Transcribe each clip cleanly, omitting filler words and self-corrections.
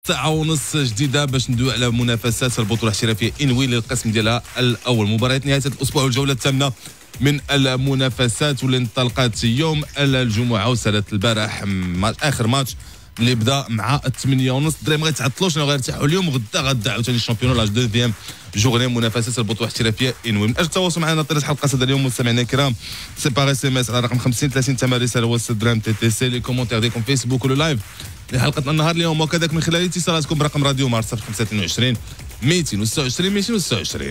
ساعة ونص جديدة باش ندوي على منافسات البطولة الاحترافية إنوي للقسم ديالها الأول. مباريات نهاية الأسبوع والجولة الثامنة من المنافسات واللي انطلقت يوم الجمعة وسالت البارح آخر ماتش اللي بدا مع 8:30. الدراري ما غيتعطلوش غيرتاحوا اليوم غدا عاوتاني الشامبيون لاج دوزيام جورني منافسات البطوله الاحترافيه انوي. من اجل التواصل معنا طيله حلقه هذا اليوم مستمعينا الكرام سي بار اس ام اس على رقم 50 30 تم رساله واتساب درام تي تي سي لي كومونتير ديالكم فيسبوك ولا لايف لحلقتنا النهار اليوم وكذلك من خلال اتصالاتكم برقم راديو مارس 522 226 226.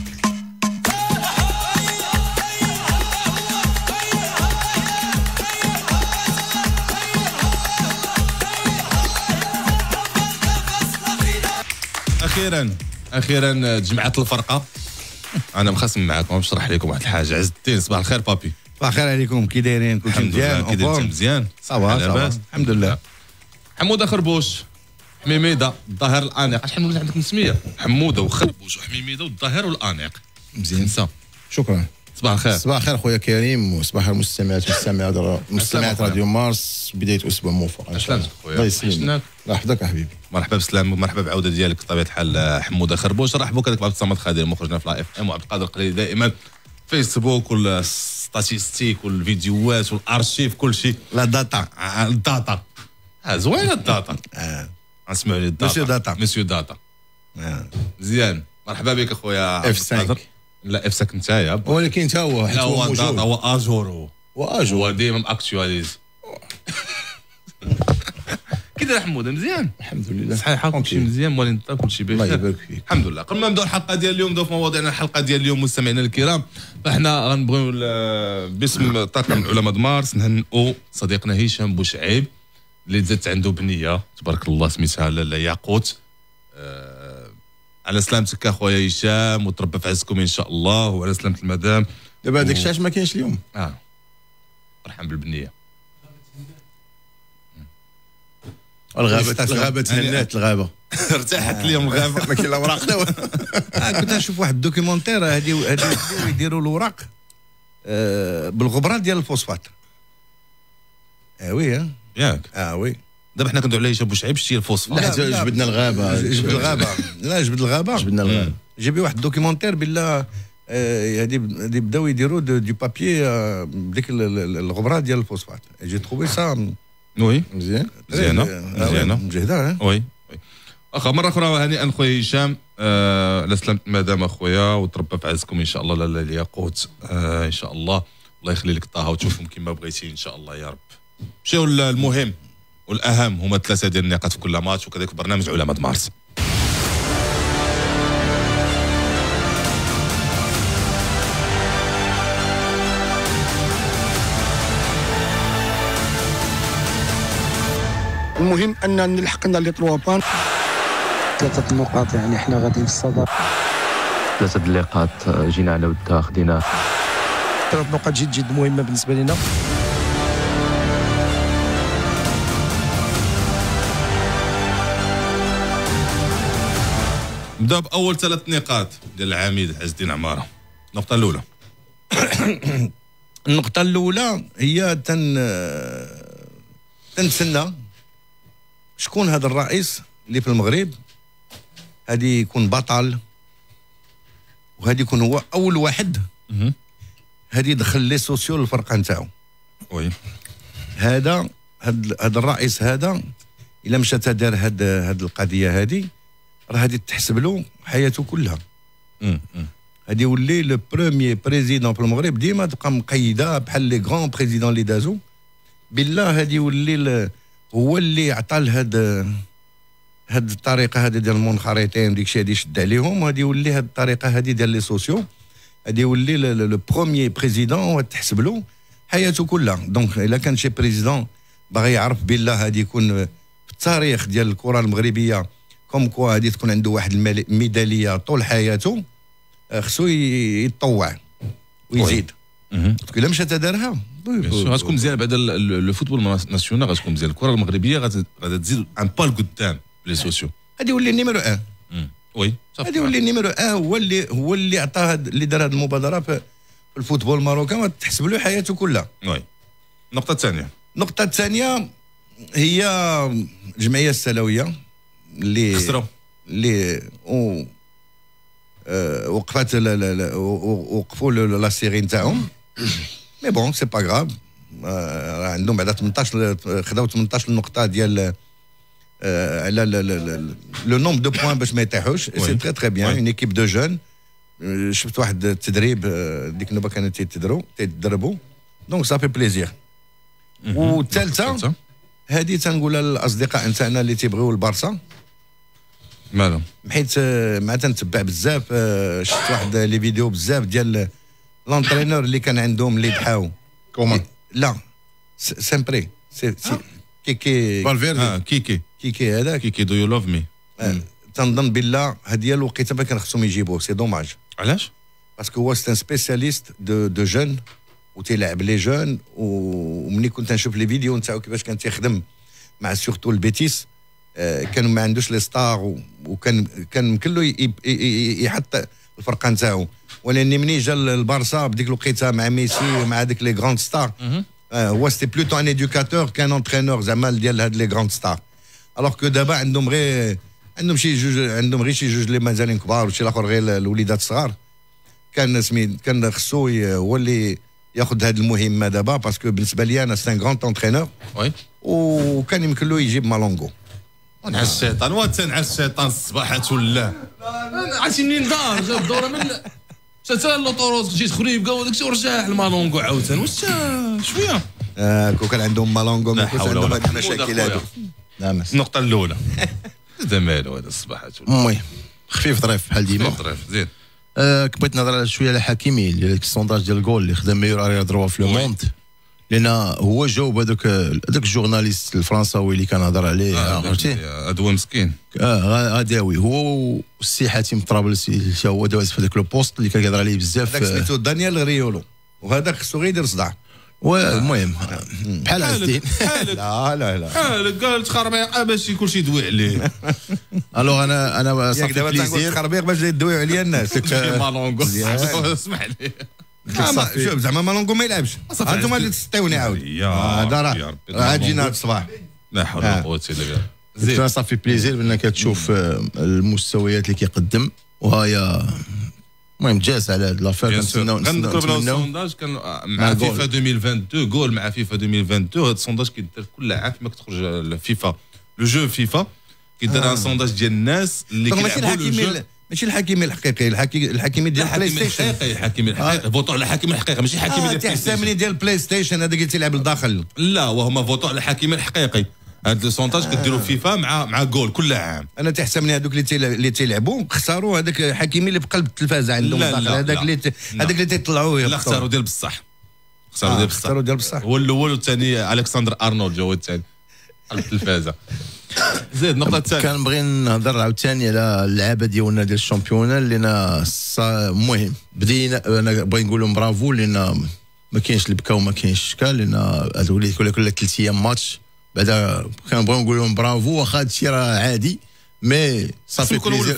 اخيرا تجمعت الفرقه. انا مخصم معكم نشرح لكم واحد الحاجه. عز الدين صباح الخير بابي. صباح الخير عليكم، كي دايرين؟ كلشي مزيان؟ كي داير مزيان؟ صافا لاباس الحمد لله. حموده خربوش حميميده الظاهر الانيق. شحال من عندك سميه؟ حموده وخربوش وحميميده والظاهر والانيق. مزيان شكرا. صباح الخير. صباح الخير خويا كريم وصباح المستمعات مستمعات راديو مارس. بدايه اسبوع موفق ان شاء الله. الله يسلمك. الله يحفظك حبيبي. مرحبا بسلام ومرحبا بعوده ديالك بطبيعه الحال حموده خربوش. رحبوا كذلك بعبد الصمد خادر مخرجنا في لا اف ام وعبد القادر القليلي دائما فيسبوك والستاتيستيك والفيديوهات والارشيف كل شيء. لا داتا الداتا زوينه الداتا. اسمعوا لي الداتا مسيو داتا. مزيان مرحبا بك اخويا اف 5. لا اف 5 نتايا ولكن انت هو لا هو داتا هو اجور هو ديما اكتواليز. كي داير حموده؟ مزيان الحمد لله. صحيح كلشي مزيان مولين كلشي بخير الله يبارك فيك. الحمد لله. قبل ما نبداو الحلقه ديال اليوم نبداو في مواضيعنا. الحلقه ديال اليوم مستمعينا الكرام فاحنا غنبغيو باسم طاقم علماء مارس نهنئوا صديقنا هشام بوشعيب اللي تزادت عنده بنيه تبارك الله سميتها لاله ياقوت. على سلامتك اخويا هشام وتربى في عزكم ان شاء الله وعلى سلامه المدام. دابا هذاك الشاش ما كاينش اليوم. فرحان بالبنيه. الغابه تهنات الغابه. ارتاحت اليوم الغابه ما كاين لا اوراق لا والو. كنت نشوف واحد الدوكيومونتير هادي يديروا الوراق بالغبره ديال الفوسفات. وي ياك وي. دابا حنا كندويو على هشام بوشعيب شتي الفوسفات. لا جبدنا الغابه. جبد الغابه جبدنا الغابه. جيبي واحد الدوكيومونتير بالله هادي بداو يديروا دو بابيي بديك الغبره ديال الفوسفات. جي تروفي سا وي مزيانه مجهده. وي اخا مره اخرى هنيئا خويا هشام على سلامة المدام اخويا وتربى في عزكم ان شاء الله. لاله الياقوت ان شاء الله. الله يخلي لك طه وتشوفهم كما بغيتي ان شاء الله يا رب. مشيو المهم والاهم هما 3 ديال النقاط في كل ماتش وكذلك برنامج علماء مارس. المهم اننا نلحقنا لي 3 بان 3 النقاط يعني احنا غاديين في الصدر. 3 النقاط جينا على ودها خدينا 3 نقاط جد مهمه بالنسبه لنا. نبدا باول 3 نقاط ديال العميد عز الدين عماره. النقطه الاولى النقطه الاولى هي تنتسنى شكون هذا الرئيس اللي في المغرب هادي يكون بطل وهادي يكون هو اول واحد هادي يدخل لي سوسيو للفرقه نتاعو. وي هذا الرئيس هذا الا مشى دار هاد القضيه هادي راه هادي تحسب له حياته كلها. هادي يولي لو بروميير بريزيدون في المغرب. ديما تبقى مقيده بحال لي غران بريزيدون اللي دازو. بالله هادي يولي هو اللي عطى هاد الطريقه هذه ديال المنخرطين وديك الشيء هادي يشد عليهم. وهادي يولي هاد الطريقه هذه ديال لي سوسيو هادي يولي لو بروميير بريزيدون وتحسب له حياته كلها. دونك الا كان شي بريزيدون باغي يعرف بالله هادي يكون في التاريخ ديال الكره المغربيه كوم كوا هادي تكون عنده واحد الميداليه طول حياته خصو يتطوع ويزيد. الا مشى دارها غتكون مزيان بعد لو فوتبول ناسيونال غتكون مزيان. الكره المغربيه غادا تزيد ان بال قدام لي سوسيو. غادي يولي النيميرو 1. وي غادي يولي النيميرو 1 هو اللي عطى اللي دار هذه المبادره في الفوتبول الماروكان وتحسب له حياته كلها. وي. النقطه الثانيه هي الجمعيه السنويه اللي خسروا اللي وقفات وقفوا لا سيري نتاعهم. مي بون سي با غراف، عندهم بعدا 18 خداو 18 نقطه ديال على لو نومبر دو بوان باش ما يطيحوش. سي تري تري بيان اون ايكيب دو جون. شفت واحد التدريب ديك النوبه كانوا تيتدربوا دونك صافي بليزير. والثالثه هذه تنقولها للاصدقاء نتاعنا اللي تيبغيو البارسا مالهم، حيت مع تنتبع بزاف. شفت واحد لي فيديو بزاف ديال لونترينور اللي كان عندهم اللي ضحاو كومان لا سامبري كيكي فالفيردي كيكي هذاك كيكي دو يو لوف مي. تنظن بالله هذه الوقيته ما كان خصهم يجيبوه. سي دوماج علاش؟ باسكو هو سي ان سبيسياليست دو جون وتيلعب لي جون. ومني كنت نشوف لي فيديو نتاعو كيفاش كان تيخدم مع سورتو البيتيس، كانوا ما عندوش لي ستار وكان يمكن له يحط الفرقه نتاعو. ولكن مني جا البارسا بديك الوقيته مع ميسي مع هذيك لي غراند ستار، هو سيتي بلوتو ان ايدوكاتور كان انترينور زعما ديال هاد لي غراند ستار. الوغ كو دابا عندهم غير شي جوج، عندهم غير شي جوج اللي مازالين كبار وشي الاخر غير الوليدات الصغار. كان خصو هو اللي ياخذ هذه المهمه دابا، باسكو بالنسبه لي انا سي ان غراند انترينور وكان يمكن له يجيب مالونغو. نعس الشيطان وتنعس الشيطان الصباحات ولا عرفتي منين دار جا الدوره من حتى لوطوروس جيت خريبكا وداك الشيء ورجع المالونغو عاوتاني واش شويه كون كان عندهم مالونغو ما كانش عندهم هاد المشاكل هادو. نعم النقطه الاولى هذا مالو هذا الصباحات. المهم خفيف ظريف بحال ديما. ظريف زين. بغيت نهضر شويه على حكيمي اللي السونداج ديال الجول اللي خدم ميور اريا دروا في لو موند، لان هو جاوب هذاك الجورناليست الفرنساوي اللي كان هضر عليه عرفتي ادوي مسكين غاداوي هو والسي حاتم طرابلسي هو داز في هذاك البوست اللي كان كيهضر عليه بزاف. هذاك سميتو دانيال ريولو وهذاك خصو غير يدير صداع. المهم بحال عزتين لا حالك قال تخربيق باش يكون شي يدوي عليه. الوغ انا صافي دابا تنقول تخربيق باش يدويو عليا الناس. مالونغو اسمح لي شوف زعما مالونغو ما يلعبش. انتم اللي تسطيوني عاود هذا راه عاد جينا هذا الصباح. لا حول ولا قوه الا بالله. زين صافي بليزير بانك تشوف المستويات اللي كيقدم وهاي المهم جالس على هاد لافير. كنذكر بلا السونداج كان مع فيفا 2022 جول مع فيفا 2022. هذا السونداج كيدار كل عام فيما كتخرج فيفا لو جو فيفا كيدار ان سونداج ديال الناس اللي كيلعبوا ماشي الحكيمي الحقيقي، الحكيمي ديال البلاي ستيشن. الحكيمي الحقيقي فوتو على الحكيمي الحقيقي ماشي حكيمي ديال تحسبني ديال البلاي ستيشن هذاك اللي تيلعب لداخل. لا وهما فوتو على الحكيمي الحقيقي. هاد السونتاج كديروا فيفا مع جول كل عام. انا تحسبني هذوك اللي تيلعبوا خسروا هذاك حكيمي اللي بقلب التلفازه عندهم هذاك اللي تيطلعوه. لا خسروا ديال بصح. خسروا ديال بصح. هو الاول والثاني الكسندر ارنولد هو الثاني قلب التلفازه. زيد النقطه الثانيه كنبغي نهضر عاوتاني على اللعابه ديالنا ديال الشامبيونا اللي المهم بدينا. انا بغي نقول لهم برافو لان ما كاينش اللي بكا وما كاينش شكال، لان هذوك اللي كل 3 ايام ماتش بعدا كنبغيو نقول لهم برافو. واخا هادشي راه عادي مي صافي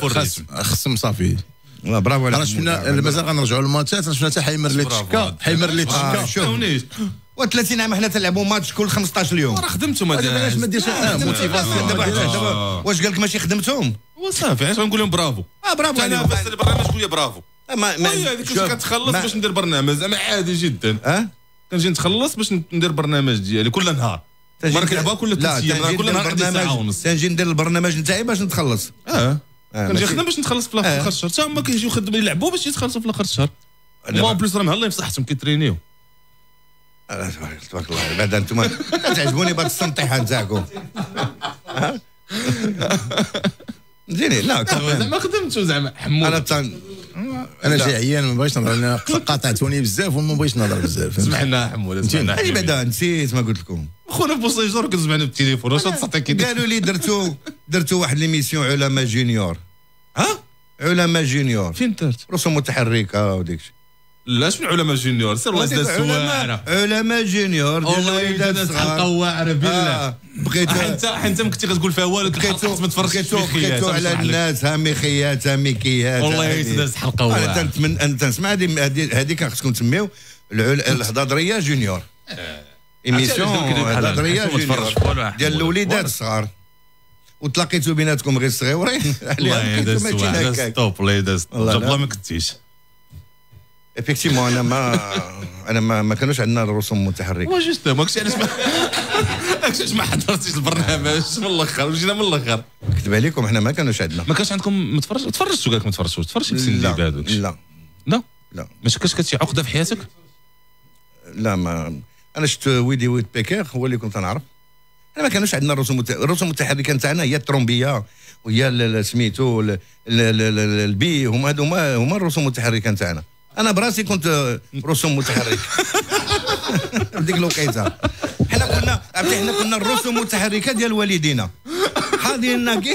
خصهم صافي برافو عليك. شفنا مازال غنرجعوا للماتشات. شفنا حتى حيمر اللي تشكا شوف و30 عام حنا تلعبوا ماتش كل 15 يوم. راه خدمتهم علاش ما ديرش موتيفاسيون دابا واش قال لك ماشي خدمتهم؟ وصافي علاش غنقول لهم برافو. برافو انا بس البرنامج شويه برافو. هذيك كتخلص باش ندير برنامج زعما عادي جدا. كنجي نتخلص باش ندير برنامج ديالي كل نهار. مرة كنلعبها كل 3 ايام كل نهار عندي ساعه ونص. تنجي ندير البرنامج نتاعي باش نتخلص. كنجي نخدم باش نتخلص في اخر الشهر. حتى هما كيجيو يخدموا يلعبوا باش يتخلصوا في اخر الشهر. ما بلوس راه مهلا في صحتهم كيترينيو. تبارك الله. بعدا انتم تعجبوني بهذا السنطيحه نتاعكم. زين لا زعما خدمتو زعما حمود. انا جاي عيان ما بغيتش نهضر. انا قاطعتوني بزاف وما بغيتش نهضر بزاف. سمحنا حمود سمحنا. انا بعدا نسيت ما قلت لكم خونا بوسيجور كنسمعنا بالتليفون واش تصعطي قالوا لي درتو واحد ليميسيون علماء جونيور. علماء جونيور فين درت؟ رسوم متحركه وديك الشيء. لا شنو علماء جونيور؟ سير الله يزيد السواعره. علماء جونيور ديال الوليدات الصغار. القواعره بالله. بغيتو حتى ما كنتي كتقول فيها والو ما تفرجتش بغيتو على الناس ميخيات ميكيات. والله يزيد القواعره. انا تنسمع هذيك خصكم تسميو الهضادريه جونيور. ايميسيون الهضادريه جونيور ديال الوليدات الصغار. وتلاقيتوا بيناتكم غير صغيورين والله داز واحد ستوب والله داز جاب ما كنتيش افيكتيفمون انا ما كانوش عندنا الرسوم المتحركه. هو جوست ماكش علاش ما حضرتيش البرنامج من الاخر وجينا من الاخر. كتب عليكم احنا ما كانوش عندنا. ما كانش عندكم تفرجتوا قالك ما تفرجتوش في السن اللي بعد. لا لا لا ما كاش شي عقده في حياتك؟ لا ما انا شفت ويد بيكير هو اللي كنت نعرف. انا ما كانوش عندنا الرسوم المتحركه نتاعنا هي الترومبيه وهي سميتو البي هما الرسوم المتحركه نتاعنا. انا براسي كنت رسوم متحرك في ديك الوقيته. حنا كنا الرسوم المتحركه ديال والدينا حاضرين كي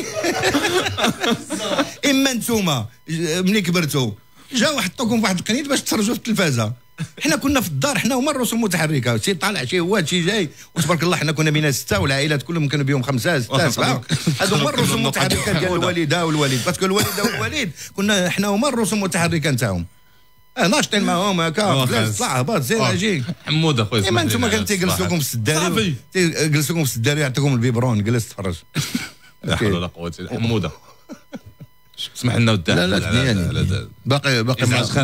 اما نتوما ملي كبرتوا جاو حطوكم في واحد القنيت باش تفرجوا في التلفازه. حنا كنا في الدار حنا هما الرسوم المتحركه، شي طالع شي واد شي جاي وتبارك الله. حنا كنا بينا 6 والعائلات كلهم كانوا بهم 5 6 7. هادو هما الرسوم المتحركه ديال الوالده والوالد، باسكو الوالده والوالد كنا حنا هما الرسوم المتحركه نتاعهم. ناشطين معاهم هكا طلع هبط زير اجي حمود اخويا. اما انتم كان تيجلسوكم في السداري تيجلسوكم في السداري يعطيكم البيبرون جلس تفرج. لا حول ولا قوه الا بالله. حموده اسمح لنا وداع. لا يعني باقي ما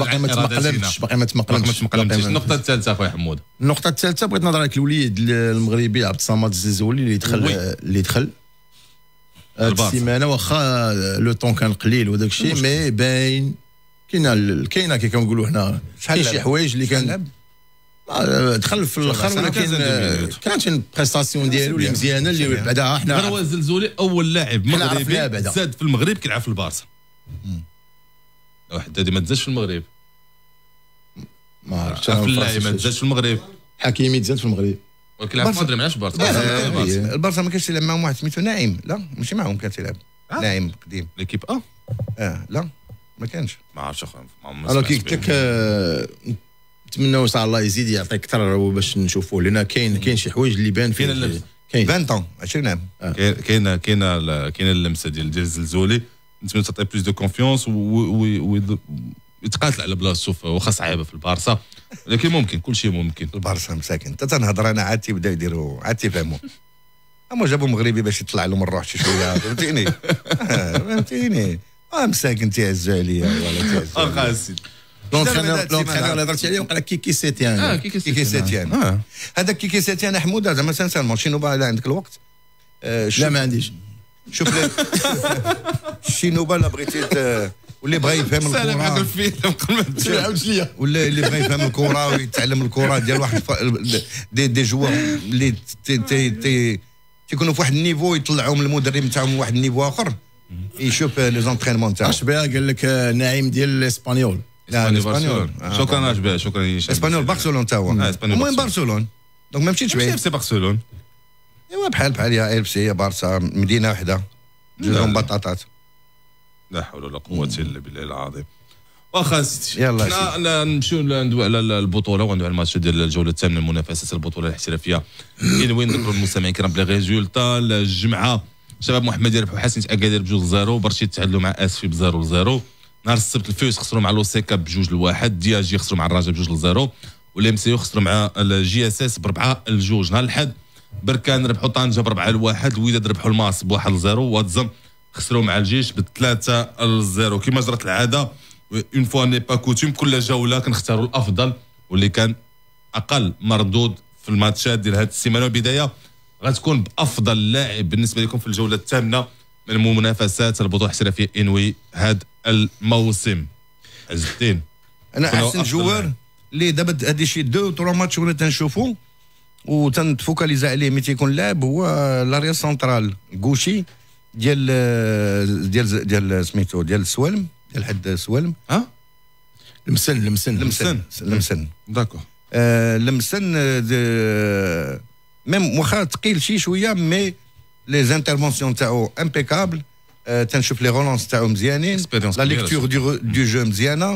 تمقلمش. النقطه الثالثه اخويا حمود. النقطه الثالثه بغيت نهضر على الوليد المغربي عبد الصمد الزلزولي اللي دخل السيمانه واخا لو طون كان قليل وداك الشيء مي باين كاينه كي كنقولوا حنا كاين شي حوايج اللي كان دخل في الاخر ولكن كانت البريستاسيون ديالو اللي مزيانه اللي بعدها حنا غير هو الزلزولي اول لاعب مغربي زاد في المغرب كيلعب في البارسا. واحد هادي ما تزادش في المغرب. ما عرفتش في اللاعب ما تزادش في المغرب. حكيمي تزاد في المغرب ولكن لعب في مدريد ماعش بارسا. البارسا ما كانش يلعب معهم واحد سميتو نايم. لا ماشي معهم كان تيلعب نايم قديم ليكيب لا ما كانش. ما عرفتش اخويا. انا كي قلت لك نتمنوا صح الله يزيد يعطيك اكثر باش نشوفوه لان كاين شي حوايج اللي بان فيه. كاين 20 20 عام كاين اللمسه ديال الزلزولي. نتمنى تعطي بلوس دو كونفيونس ويتقاتل على بلاصتو واخا صعيبه في البارسا ولكن ممكن كل شيء ممكن. البارسا مساكن حتى تنهضر انا عاد تيبداو يديروا عاد تيفهموا. اما جابوا مغربي باش يطلع لهم الروح شي شويه فهمتيني مساكن تيعزوا عليا ولا تعزوا خاسي. لونترينور اللي هضرتي عليه وقال لك كيكي سيتيان. كيكي سيتيان هذاك كيكي سيتيان حموده زعما سانسيرمون شي نوبه لا عندك الوقت. لا ما عنديش. شوف شي نوبه لا بغيتي واللي بغى يفهم الكره ولا اللي بغى يفهم الكره ويتعلم الكره ديال واحد دي جوار اللي تيكونوا في واحد النيفو يطلعوا من المدرب نتاعهم لواحد النيفو اخر يشوف لي زونترينمون تاعهم. اش بها قال لك نعيم ديال الاسبانيول. لا الاسبانيول شكرا اشباه شكرا اسبانيول بارسلون تا هو المهم بارسلون دونك ما مشيتش بعيد. سي بارسلون ايوا بحال يا ال سي يا بارسا مدينه وحده جوجهم بطاطات. لا حول ولا قوه الا بالله العظيم. واخا سيدي يلا نمشيو ندويو على البطوله وندويو على الماتش ديال الجوله الثامنه من منافسه البطوله الاحترافيه. وين نذكروا المستمعين الكرام بلي ريزولتا الجمعه شباب محمد يربحوا حسن اكادير ب2-0 برشيد تعادلوا مع اسفي ب0-0. نهار السبت الفيوس خسروا مع لوسيكا ب2-1. دياجي خسروا مع الرجاء ب2-0 والام سي خسروا مع الجي اس اس ب4-2. نهار الاحد بركان ربحوا طنجه ب4-1. الوداد ربحوا الماس ب1-0 واتزم خسروا مع الجيش ب3-0. كما جرت العاده اون فوا ني با كوتوم كل جوله كنختاروا الافضل واللي كان اقل مردود في الماتشات ديال هذه السيمانه. والبدايه غتكون بافضل لاعب بالنسبه لكم في الجوله الثامنه من منافسات البطوله الاحترافيه انوي هذا الموسم. عز الدين انا احسن جوار اللي دابا هذه شي 2 3 ماتش ولا تنشوفوا وتنفوكاليزا عليه ملي تيكون لاعب هو لاريا سنترال الكوشي ديال سميتو ديال السوالم ديال حد سوالم لمسن داكور لمسن ميم واخا ثقيل شي شويه مي لي زانترفونسيون تاعو امبيكابل. تنشوف لي رولونس تاعو مزيانين لا ليكتور دو جو مزيانه.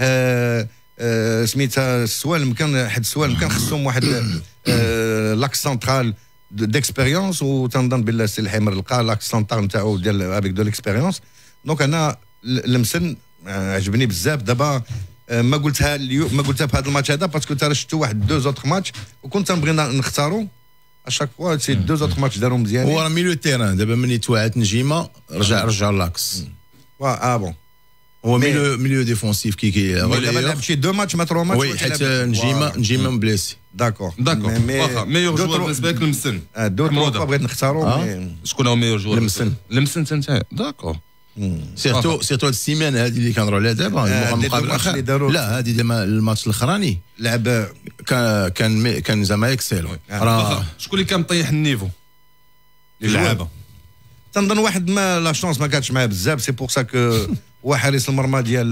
سميتها السوالم كان حد السوالم كان خصهم واحد لاكس سنترال ديكسبيريونس وتنظن بالله السي الحمر لقى لاكس سنترال نتاعو ديال افيك دو ليكسبيريونس. دونك انا المسن عجبني بزاف. دابا ما قلتها اليوم ما قلتها في هذا الماتش هذا باسكو ترى شفتو واحد 2 زوطخ ماتش وكنت نبغي نختارو اشاك فوا سي دو زوتر ماتش دارهم مزيانين. هو راه ميليو تيران دابا ملي توعات نجيمه رجع لاكس. بون هو ميليو ديفونسيف كي دابا لعب شي دو ماتش ما تروا ماتش. وي حيت نجيمه مبليسي. داكور واخا ميور جوار بالنسبه لك المسن. دو تروا بغيت نختاروا. شكون هو ميور جوار؟ المسن انت داكور. سيرتو هاد السيمانه هذه اللي كنهضروا عليها دابا المقابله الاخر. لا هذه دابا الماتش الاخراني لعب كان زعما اكسيلون. شكون اللي كان مطيح النيفو اللعابه؟ تنظن واحد ما لا شونس ما كانتش معاه بزاف. سي بور سا كو هو حارس المرمى ديال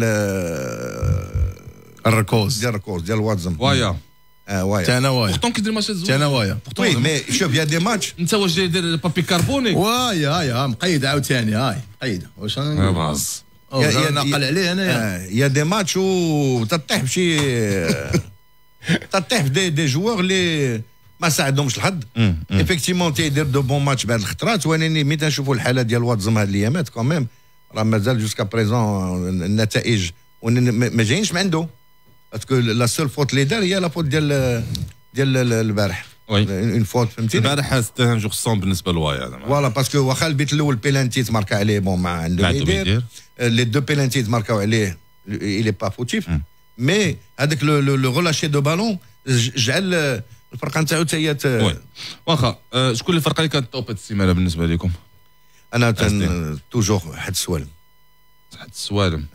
الركوز ديال واتزم. وايا وايا تانا وايا بورتون كيدير ماتش زوين. تانا وايا وي مي شوف يا دي ماتش. انت واش جاي دير بابي كاربوني؟ وايا مقيد عاوتاني مقيد واش باص ناقل عليه انايا. يا دي ماتش و تطيح بشي تطيح دي جوار اللي ما ساعدهمش الحظ. ايفيكتيمون تيدير دو بون ماتش بعد الخطرات. ولكن ملي تنشوفوا الحاله ديال واتزم هاد الايامات كوميم راه مازال جوسكا بريزون النتائج ما جايينش من عنده. باسكو لا سول فوت اللي دار هي لا فوت ديال البارح. اون فوت فهمتيني. البارح ستان جو خصهم بالنسبه لوايا فوالا باسكو واخا البيت الاول بيلانتي تماركا عليه بون ما عنده يدير. لي دو بيلانتي تماركاو عليه il est pas fautif. مي هذاك لو غولاشي دو بالون جعل الفرقه نتاعو حتى هي. واخا شكون الفرقه اللي كانت توب هاد السيمانه بالنسبه لكم؟ انا توجور حد السوالم. حد السوالم.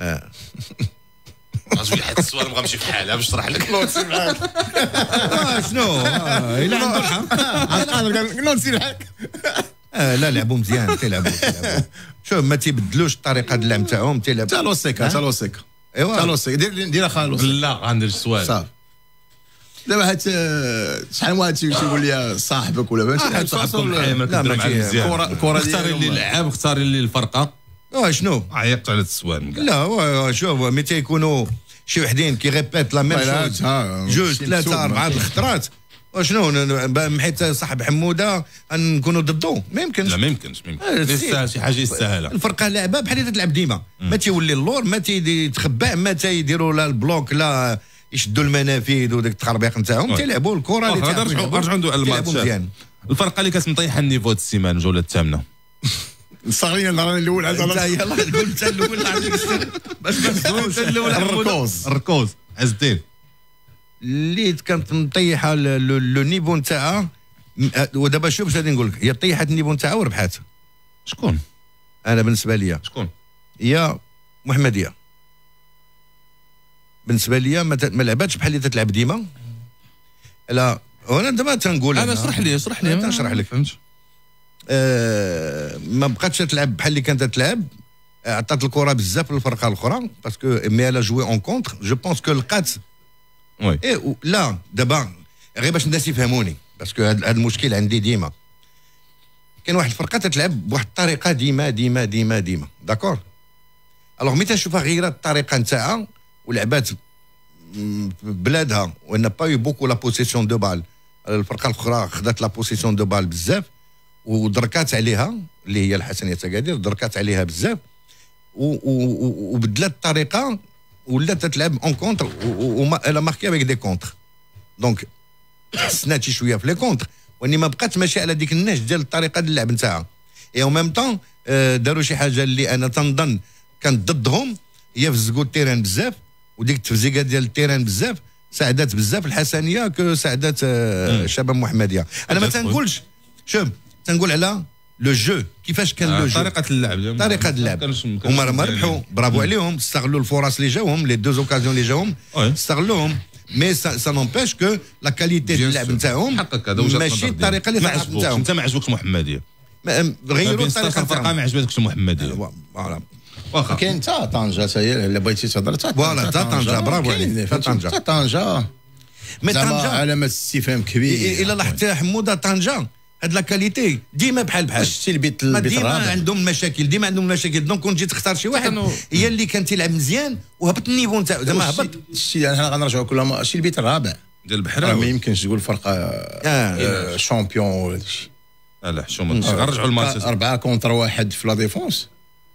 غنجي حد السوالم غنمشي في حالها باش نشرح لك نوتسي معاك. شنو الا عنده الحق نوتسي معاك. لا لعبوا مزيان تيلعبوا شوف ما تيبدلوش الطريقه ديال اللعب تاعهم تيلعبوا. تالوسيكا ايوا تالوسيكا دير خالص. لا غندير السؤال صافي. دابا هات شحال واحد تيقول لي صاحبك ولا باش صاحبكم الحياه كدير معاه مزيان. الكره اختاري لي اللعاب اختاري لي الفرقه. شنو عيقت على السؤال. لا شوف ملي تيكونوا شي وحدين كيريبيت لا ميم شوز جوج ثلاثه اربعه الخطرات شنو حيت صاحب حموده نكونوا ضده ما يمكنش. لا ما يمكنش يستاهل شي حاجه يستاهلها. الفرقه لعبه بحال اللي تلعب ديما ما تيولي اللور ما تيتخبى ما تيديروا لا البلوك لا يشدوا المنافذ وداك التخربيق نتاعهم تيلعبوا الكره اللي نرجعوا ندوي على الماتش. الفرقه اللي كانت مطيحه النيفو د السيمانه الجوله الثامنه. صغير النهار الاول يلاه قول انت الاول باش انت الاول الركوز عز الدين اللي كانت مطيحه لو نيفو نتاعها. ودابا شوف غادي نقول لك هي طيحت النيفو نتاعها وربحات. شكون؟ انا بالنسبه ليا شكون؟ هي محمديه. بالنسبه ليا ما لعباتش بحال اللي تتلعب ديما. لا وانا دابا تنقول انا اشرح لي نشرح لك فهمت. ما بقاتش تلعب بحال اللي كانت تلعب. عطات الكره بزاف للفرقه الاخرى باسكو مي الا جوي اون كونتر جو بونس كو لقات. وي لا دابا غير باش الناس يفهموني باسكو هذا المشكل عندي ديما. كاين واحد الفرقه تتلعب بواحد الطريقه ديما داكور. الوغ ملي تنشوفها غيرت الطريقه نتاعها ولعبات بلادها وان با يو بوكو لا بوسيسيون دو بال. الفرقه الاخرى خدات لا بوسيسيون دو بال بزاف ودركات عليها اللي هي الحسنيه تقادير دركات عليها بزاف وبدلات الطريقه ولات تتلعب اون كونتر ولا ماركي افيك دي كونتر. دونك حسنات شي شويه في لي كونتر واني ما بقات ماشيه على ديك النهج ديال الطريقه ديال اللعب نتاعها. اي او ميم طون داروا شي حاجه اللي انا تنظن كانت ضدهم هي فزقوا التيران بزاف وديك التفزيقه ديال التيران بزاف ساعدات بزاف الحسنيه كو ساعدات شباب محمديه. انا ما تنقولش شوف تنقول على لو جو كيفاش كان لو جو طريقه اللعب هما راه ربحوا برافو عليهم استغلوا الفرص اللي جاوهم لي دو اوكازيون اللي جاوهم استغلوهم مي سا نونبيش كو لا كاليتي ديال اللعب نتاعهم ماشي الطريقه اللي خرجت نتاعهم. انت ما عجبكش محمديه غيروا الطريقه الفرقه ما عجبتكش محمديه. فوالا واخا كاين حتى طنجه حتى الا بغيتي تهضر فوالا حتى طنجه برافو عليك حتى طنجه مي طنجه علامه استفهام كبير. الا لاحظتي حموده طنجه هاد لا كاليتي ديما بحال شتي البيت ديما عندهم مشاكل دونك كون جيت تختار شي واحد هي اللي كان تيلعب مزيان وهبط النيفو نتاعو زعما هبط. شتي حنا غنرجعوا كل ما شتي البيت الرابع ديال البحراوي ما يمكنش تقول فرقه شامبيون ولا هذا الشيء. لا شو غنرجعوا الماتش 4 كونتر 1 في لا ديفونس.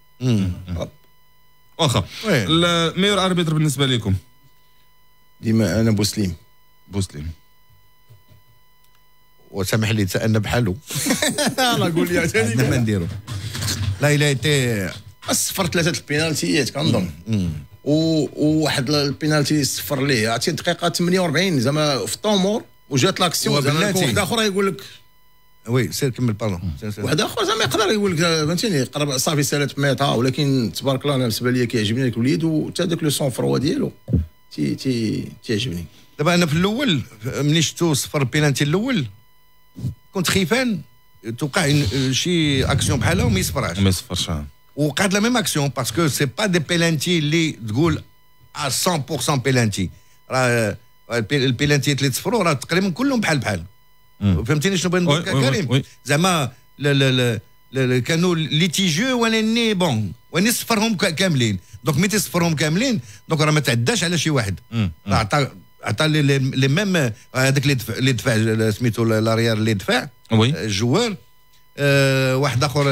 واخا الميور اربيتر بالنسبه لكم؟ ديما انا بوسليم. وسامح لي انا بحالو. انا قول لي عندنا ما نديرو. لا الا ايتي صفر 3 البينالتيات كنظن. وواحد البينالتي صفر ليه عرفتي دقيقه 48 زعما في الطومور وجات لاكسيون زعما واحد اخر يقول لك وي سير كمل باردون. واحد اخر زعما يقدر يقول لك فهمتيني قرب صافي سالات ميتا، ولكن تبارك الله انا بالنسبه لي كيعجبني داك الوليد وحتى داك لو سون فروا ديالو تيعجبني. دابا انا في الاول ملي شفتو صفر البينالتي الاول كنت خيفان توقع شي اكسيون بحالها وما يصفرهاش. ما يصفرش. وقعت لا ميم اكسيون باسكو سي با دي بيلانتي اللي تقول 100% بيلانتي. راه البيلانتيات اللي تصفروا راه تقريبا كلهم بحال. فهمتيني شنو بغيت نقول لك كريم؟ زعما كانوا ليتيجو ولاني بون واني صفرهم كاملين. دونك ملي تصفرهم كاملين دونك راه ما تعداش على شي واحد. عطى لي ميم هذاك اللي دفع سميتو لاريير اللي دفع الجوار. واحد اخر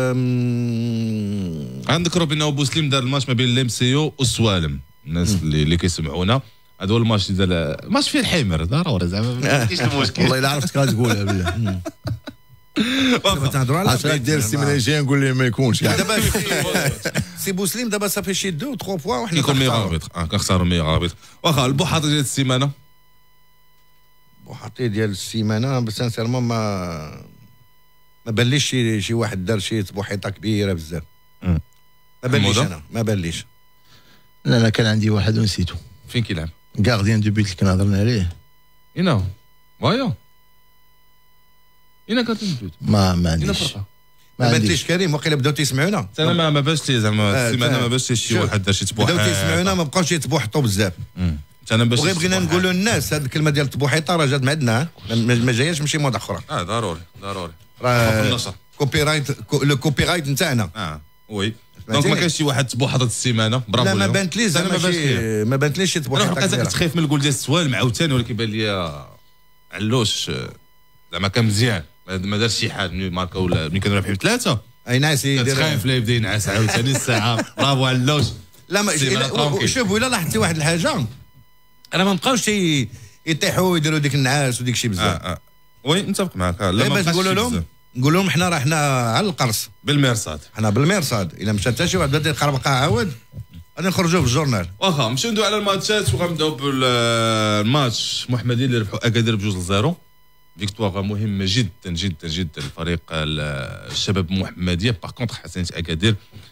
عندك روبينا بوسليم دار الماتش ما بين ليمسيو والسوالم. الناس اللي كيسمعونا هذا هو الماتش ديال ماتش فيه الحمر ضروري زعما ما كاينش المشكل. والله الا عرفتك غتقولها بالله. دابا تهضروا على عشان دير السيمانه الجايه نقول ليه ما يكونش. دابا سي بوسليم دابا صافي شي 2 3 بوان وحنا كيكون ميغ اربيتر كنختاروا ميغ اربيتر. واخا البحاطه ديال السيمانه بوحاطي ديال السيمانه بس سانسيرمون ما بانليش شي واحد دار شي بوحيطه كبيره بزاف. ما بانليش انا ما بانليش. لا انا كان عندي واحد ونسيتو. فين كيلعب؟ غارديان دو بيت اللي كنا هضرنا عليه. هنا فايا هنا كارتون بيوت ما عنديش. ما بانتليش كريم واقيلا بداو تيسمعونا. انا ما باش لي زعما السيمانه ما باش شي واحد دار شي تبوح. بداو تيسمعونا ما بقاوش يتبوحطوا بزاف. انا باش وغير بغينا نقولوا للناس هذه الكلمه ديال التبوحيطه راه جات من عندنا ما جاياش من شي موضه اخرى. ضروري راه كوبي رايت لو كوبي رايت نتاعنا. وي دونك ما كاينش شي واحد تبوحط هاد السيمانه. برافو. لا ما بانتليش زعما ما بانتليش شي تبوحيطه. انا بقيت كتخاف من الجول ديال السوالم عاوتاني ولكن كيبان لي علوش زعما كان مزيان ما دارش شي حاجه ملي ماركا ولا ملي كانوا رابحين ثلاثه. اي ناس كتخاف لا يبدا ينعس عاوتاني الساعه. برافو علوش. لا ما شوف ولا لاحظتي واحد الحاجه انا ما بقاوش يطيحوا ويديروا ديك النعاس وديك شي بزاف. وي نتفق معك. لا باش نقول لهم حنا راه حنا على القرص بالمرصاد. حنا بالمرصاد الا مشى حتى شي واحد بدا يخربق عاود غادي نخرجوا في الجورنال. واخا نمشيو ندويو على الماتشات وغنبداو بالماتش محمدي اللي ربحوا اكادير ب2-0. فيكتوار مهمه جدا جدا جدا لفريق الشباب محمديه. باغ كونطخ حسنيه اكادير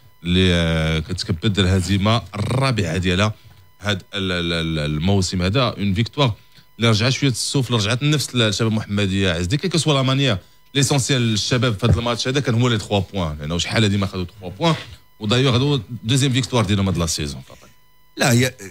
اللي كتكبد الهزيمه الرابعه ديالها هذا الموسم هذا. اون فيكتوار اللي رجعت شويه السوفل رجعت النفس للشباب محمديه عزدي كي كسوا لا مانيير. ليسونسيال الشباب في هذا الماتش هذا كان هو لي 3 بوان لانه شحال هذه ما خذوا 3 بوان ودايوغ هذا دوزيام فيكتوار ديالهم هذا لا سيزون. لا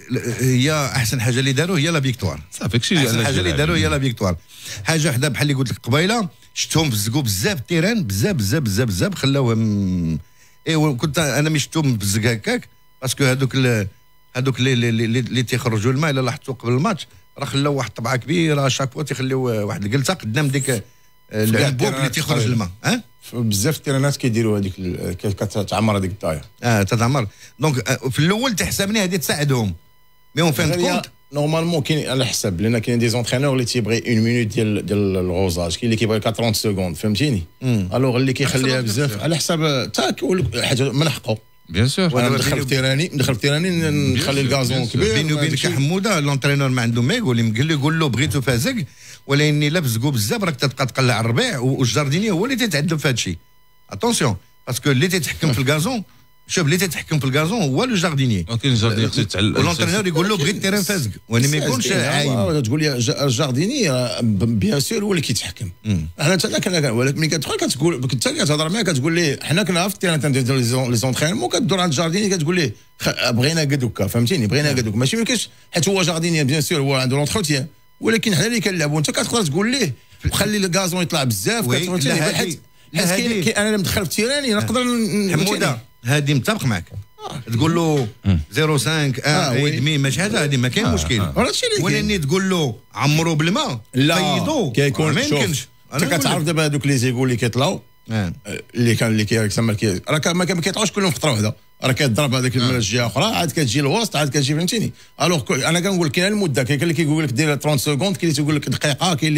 هي احسن حاجه اللي داروا هي لا فيكتوار. صافي كشي احسن حاجه اللي داروا هي لا فيكتوار. حاجه وحده بحال اللي قلت لك قبيله شفتهم بزقوا بزاف التيران بزاف خلاوهم. كنت انا مش شفتهم بزق هكاك باسكو هذوك اللي تيخرجوا الماء الا لاحظتوا قبل الماتش راه خلاو واحد الطبعه كبيره شاك فوا تيخليو واحد الجلسه قدام ديك العنبوب اللي تيخرج الماء. بزاف التيرانات كيديروا هذيك كتعمر هذيك الداير. تتعمر. دونك في الاول تحسبني هذه تساعدهم مي اون فان كونت نورمالمون كاين على حسب لان كاين دي زونترينور اللي تيبغي 1 مينوت ديال الغوزاج كاين اللي كيبغي 40 سكوند فهمتيني. الوغ اللي كيخليها بزاف على حساب تاك حاجه من حقه بيان سور. وانا ندخل في تيراني نخلي الكازون كبير. بيني وبينك حموده لونترينور ما عنده ما يقول له بغيتو فازق ولكن الا بزقوا بزاف راك تبقى تقلع الربيع والجارديني هو اللي تيتعذب في هذا الشيء. اتونسيون باسكو اللي تيتحكم في الكازون شوف اللي تيتحكم في الكازون هو لو جارديني. ولكن الجارديني خصو يتعلم والونترينور يقول له بغيت التيران فازق وانا ما يكونش عايم. تقول لي الجارديني بيان سور هو اللي كيتحكم. حنا حتى ولكن ملي كتدخل كتقول كنت كتهضر معاه كتقول ليه حنا كنا في التيران تندير لي زونترينمون كدور عند الجارديني كتقول ليه بغينا قدوكا فهمتيني بغينا قدوك ماشي ميمكنش حيت هو جارديني بيان سور هو عنده لونتروتيان ولكن حنا اللي كنلعبوا انت كتقدر تقول ليه خلي الكازون يطلع بزاف كتفهمتيني حيت انا مدخل في تيراني نقدر حموده هذه متفق معك. تقول له 0.5 دمي ماشي حاجه هذه ما كاين مشكل ولكن تقول له عمرو بالماء لا كيكون ما يمكنش. انت كتعرف دابا هذوك لي زيغول اللي كيطلعوا اللي كيسمى راه ما كيطلعوش كلهم في خطره واحده راه كيضرب هذاك الجهه اخرى عاد كتجي الوسط عاد كتجي فهمتيني. الوغ انا كنقول كاين المده كاين اللي كيقول لك دير 30 سكوند كاين اللي تيقول لك دقيقه كاين اللي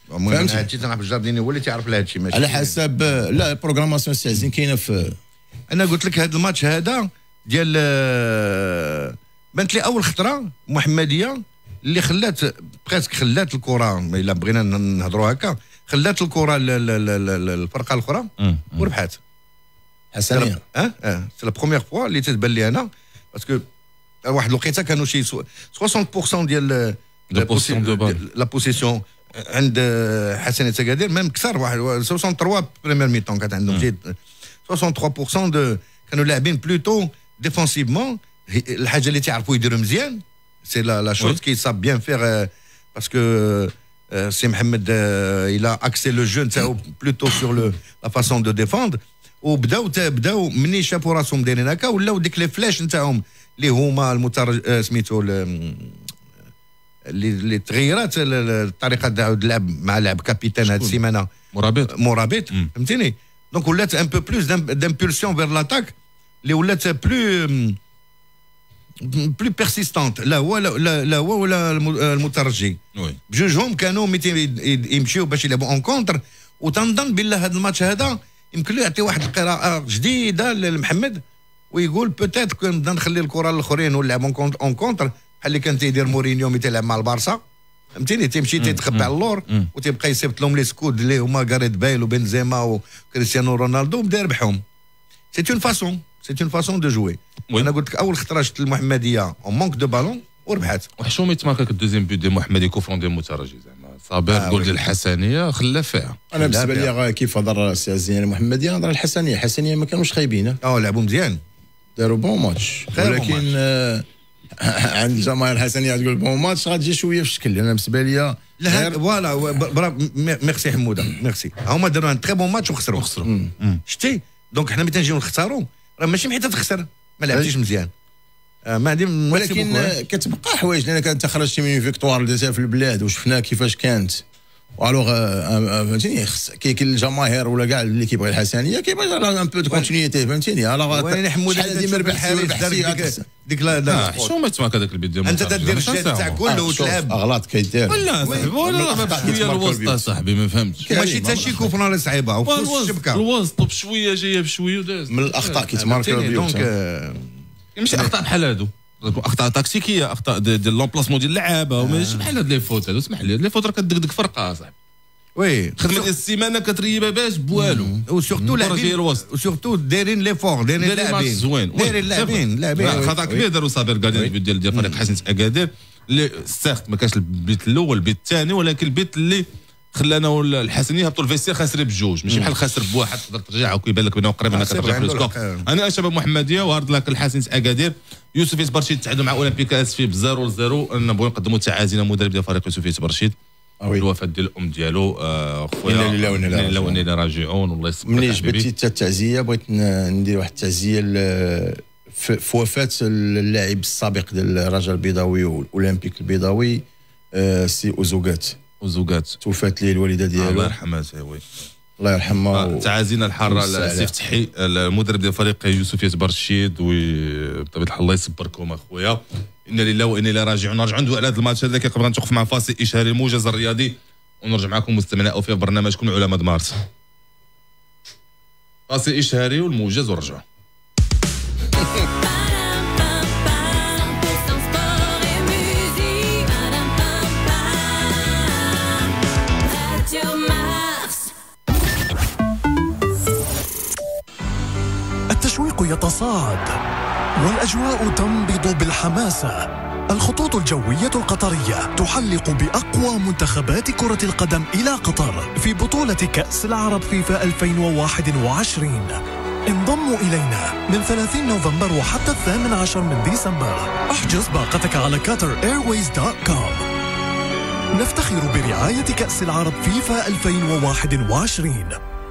المهم هادشي تنعرف الجارديني هو اللي تعرف لهذا الشيء ماشي على حسب لا البروغراماسيون سي عزيزين كاينه في. انا قلت لك هذا الماتش هذا ديال بانت لي اول خطره محمديه اللي خلات بريسك خلات الكره الا بغينا نهضروا هكا خلات الكره الفرقه الاخرى وربحات حسنيه. سي لا بروميير فوا اللي تتبان لي انا باسكو واحد الوقيته كانوا شي 60% ديال لا بوسيسيون عند حسنيه تقادير ميم كثر واحد 63 بريمير ميتون كانت عندهم زيد 63% كانوا لاعبين بلوتو ديفونسيفمون. الحاجه اللي تعرفوا يديروا مزيان سي لا شوز كي صاب بيان فيغ باسكو سي محمد الى اكسي لو جو نتاعو بلوتو سور لا فاسون دو ديفوند وبداو مني شافوا راسهم دايرين هكا ولاو ديك لي فلاش نتاعهم اللي هما سميتو اللي تغيرات الطريقه تاع اللعب مع لعب كابيتان هاد السيمانه مرابط فهمتيني. دونك ولات ان بو بلوس دامبولسيون فير لاتاك اللي ولات بلو بيرسيستونت لا هو ولا المترجي بجوجهم كانوا يمشيو باش يلعبوا اون كونتر. وتنظن بالله هذا الماتش هذا يمكن له يعطي واحد القراءه جديده لمحمد ويقول بوتيت كون نبدا نخلي الكره الاخرين ونلعب اون كونتر بحال اللي كان تيدير مورينيو ملي تيلعب مع البارسا فهمتيني. تيمشي تيتخبى على اللور وتيبقى يصيفط لهم لي سكود اللي هما غاريت بايل وبنزيما وكريستيانو رونالدو وبدا يربحهم. سي اون فاسون دو جوي. انا قلت لك اول خطره شفت المحمديه اون مونك دو بالون وربحات. وحشومي تماركا الدوزيام بيو دي محمدي كوفرون دي مترجي زعما صابر جول ديال الحسنيه خلا فيها. انا بالنسبه لي كيف هضر سي عزيزين المحمديه هضر الحسنيه ما كانوش خايبين. لعبوا مزيان داروا بون ماتش ولكن عند الجماهير الحسنيه تقول بون ماتش غتجي شويه في الشكل. انا بالنسبه لي فوالا ميرسي حموده ميرسي هما داروا ان تري بون ماتش وخسروا شتي. دونك حنا ملي تنجيو نخسروا راه ماشي حيت تخسر ما لعبتيش مزيان ما عندي ولكن كتبقى حوايج لان كانت خرجتي من فيكتوار درتها في البلاد وشفنا كيفاش كانت. والوغ فهمتيني كاين الجماهير ولا كاع اللي كيبغي الحسنيه كيبغي ان بو دو كونتينيتي فهمتيني. الوغ حمود هذه ما ربحتي ديك لا شو ما تسمع هذاك الفيديو انت تدير الشيء تاع كله وتلعب اغلاط كيدير لا ولا شويه الوسط صاحبي ما فهمتش ماشي حتى شي كوفران صعيبه وفي الشبكه الوسط بشويه جايه بشويه وداز من الاخطاء كيتماركاو بيهم. دونك ماشي اخطاء بحال هادو اخطاء تكتيكيه اخطاء ديال لومبلاسمون ديال اللعابه وماشي بحال هاد لي فوت هادو اسمح لي لي فوت راه كدقدق فرقه صاحبي. وي خدمه ديال السيمانه كتريبها باش بوالو وسورتو لاعبين وسورتو دايرين لي فور دايرين اللاعبين خطا كبير داروا صابر كارديان ديال فريق حسن اكادير اللي سيغت ما كانش البيت الاول البيت الثاني ولكن البيت اللي خلانا الحسنيه هبطوا الفيسير خاسر بجوج ماشي بحال خاسر بواحد تقدر ترجع وكيبان لك بانه قريب انك ترجع في السكور. انا شباب محمديه وعرض لك الحسن اكادير يوسف برشيد تعادلوا مع اولمبيكا اسفي ب 0-0. نبغيو نقدموا تعازينا مدرب ديال فريق يوسف برشيد الوفاه ديال الام ديالو خويا انا لله وانا راجعون والله يصبر. ملي جبتي حتى التعزيه بغيت ندير واحد التعزيه في وفاه اللاعب السابق ديال الرجاء البيضاوي والاولمبيك البيضاوي سي اوزوغات توفات ليه الوالده ديالو الله يرحمها. وي الله يرحمها. تعازينا الحاره لسي فتحي المدرب ديال الفريق يوسف برشيد وبطبيعه الحال الله يصبركم اخويا. انا لله وانا اليه راجعون. نرجعوا ندوي على هذا الماتش هذا قبل غنتوقف مع فاصل اشهاري الموجز الرياضي ونرجع معكم مستمعينا في برنامجكم علماء مارس. فاصل اشهاري والموجز ورجعوا. التشويق يتصاعد والأجواء تنبض بالحماسة. الخطوط الجوية القطرية تحلق بأقوى منتخبات كرة القدم إلى قطر في بطولة كأس العرب فيفا 2021. انضموا إلينا من 30 نوفمبر وحتى 18 من ديسمبر. احجز باقتك على qatarairways.com. نفتخر برعاية كأس العرب فيفا 2021.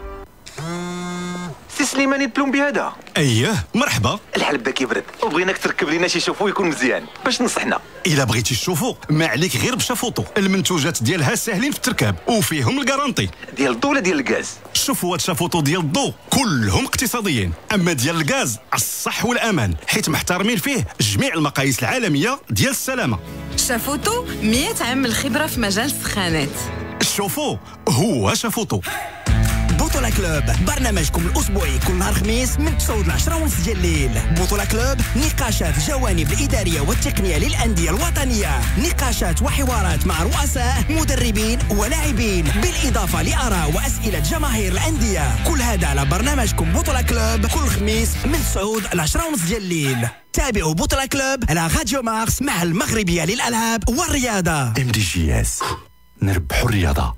سي سليماني البلومبي هذا؟ اييه مرحبا. الحلبة كيبرد وبغيناك تركب لينا شي شوفو يكون مزيان باش نصحنا. الا بغيتي تشوفو ما عليك غير بشافوطو، المنتوجات ديالها ساهلين في التركاب وفيهم الكارانتي. ديال الضو ولا ديال الغاز؟ شوفوا شافوطو ديال الضو كلهم اقتصاديين، اما ديال الغاز الصح والامان حيت محترمين فيه جميع المقاييس العالميه ديال السلامه. شافوطو 100 عام الخبره في مجال السخانات. تشوفوا هو شافوطو. بطولة كلوب برنامجكم الأسبوعي كل نهار خميس من 9 ل 10:30 ديال الليل. بطولة كلوب نقاشات جوانب الإدارية والتقنية للأندية الوطنية، نقاشات وحوارات مع رؤساء مدربين ولاعبين، بالإضافة لآراء وأسئلة جماهير الأندية. كل هذا على برنامجكم بطولة كلوب كل خميس من 9 ل 10:30 ديال الليل. تابعوا بطولة كلوب على راديو مارس مع المغربية للألعاب والرياضة. MDJS نربحوا الرياضة.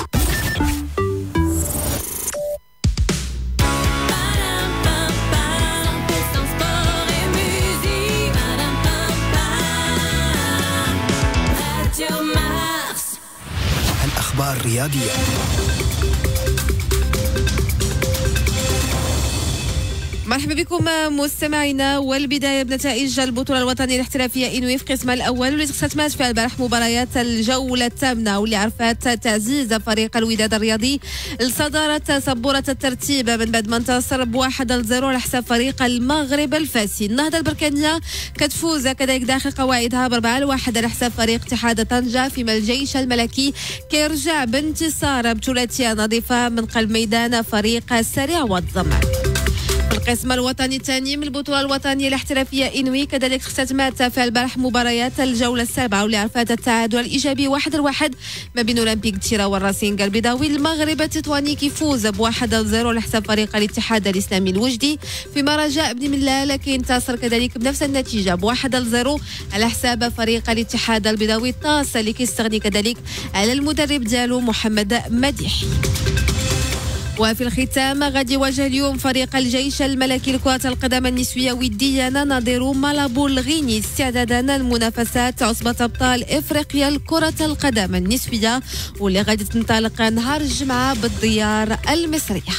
الأخبار الرياضية. مرحبا بكم مستمعينا، والبداية بنتائج البطولة الوطنية الاحترافية إنوي في القسم الأول، واللي تختتمت في البارح مباريات الجولة الثامنة، واللي عرفت تعزيز فريق الوداد الرياضي لصدارة سبورة الترتيب من بعد ما انتصر ب1-0 على حساب فريق المغرب الفاسي. النهضة البركانية كتفوز كذلك داخل قواعدها ب4-1 على حساب فريق اتحاد طنجة، فيما الجيش الملكي كيرجع بانتصار بثلاثية نظيفة من قلب ميدان فريق السريع والظمأ. القسم الوطني الثاني من البطولة الوطنية الاحترافية إنوي كذلك اختتمت في البارح مباريات الجولة السابعة، واللي عرفت التعادل الإيجابي 1-1 ما بين أولمبيك تيرا والراسينغ البيضاوي. المغرب التطواني كيفوز ب1-0 على حساب فريق الاتحاد الإسلامي الوجدي، فيما رجاء بن ملال كينتصر كذلك بنفس النتيجة ب1-0 على حساب فريق الاتحاد البيضاوي الطاس، اللي كيستغني كذلك على المدرب ديالو محمد مديحي. وفي الختام غادي يواجه اليوم فريق الجيش الملكي لكرة القدم النسوية وديا ناظر مالابو الغيني استعدادا لمنافسات عصبة أبطال إفريقيا لكرة القدم النسوية، واللي غادي تنطلق نهار الجمعة بالديار المصرية.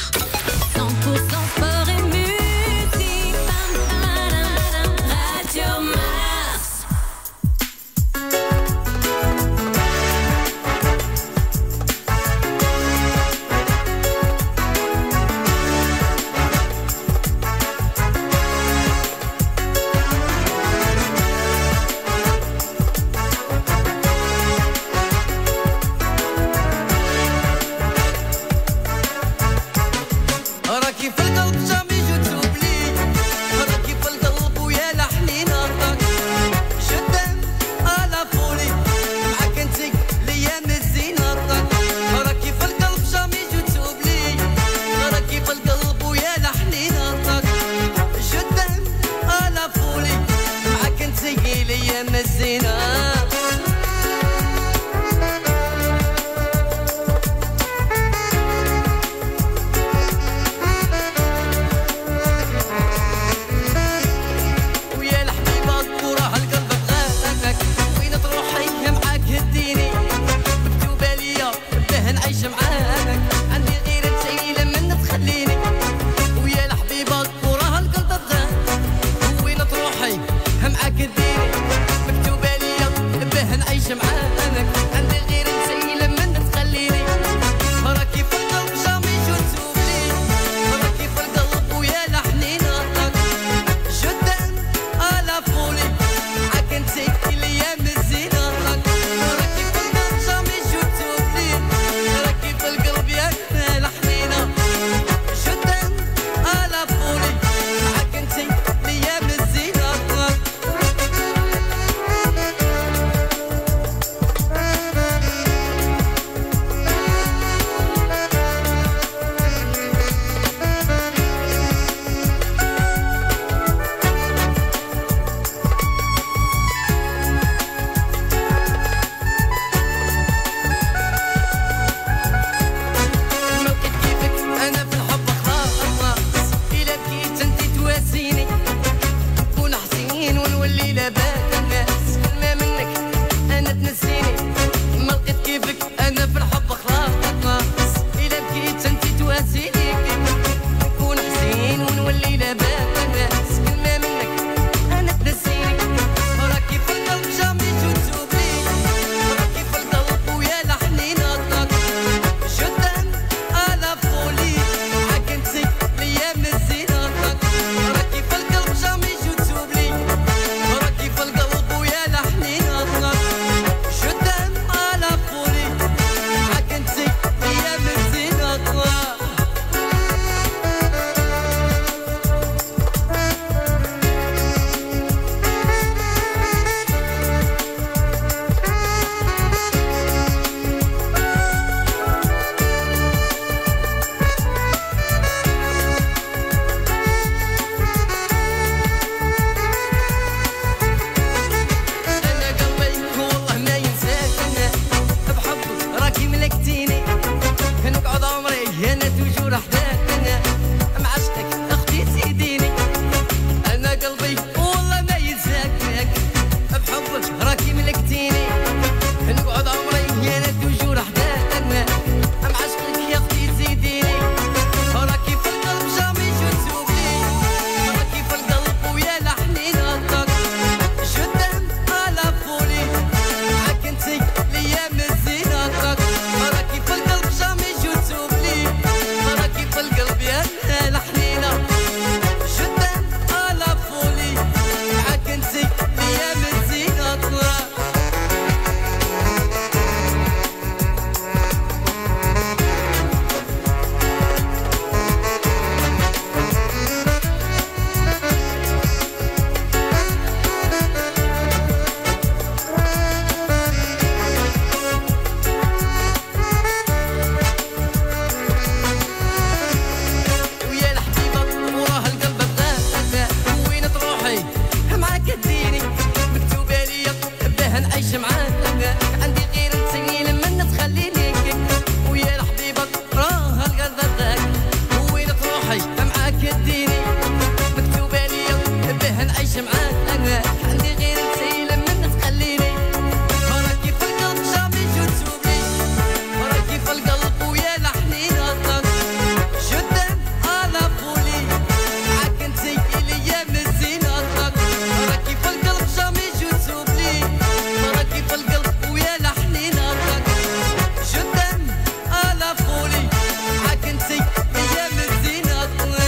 نعيش معاك انا عندي غير انت لما تخليني راكي في القلب جامي جو تسوبلي راكي في القلب ويا لحنين اصلا جدام على فولي معاك انت الايام الزين اصلا راكي في القلب جامي جو تسوبلي راكي في القلب ويا لحنين اصلا جدام على فولي معاك انت الايام الزين اصلا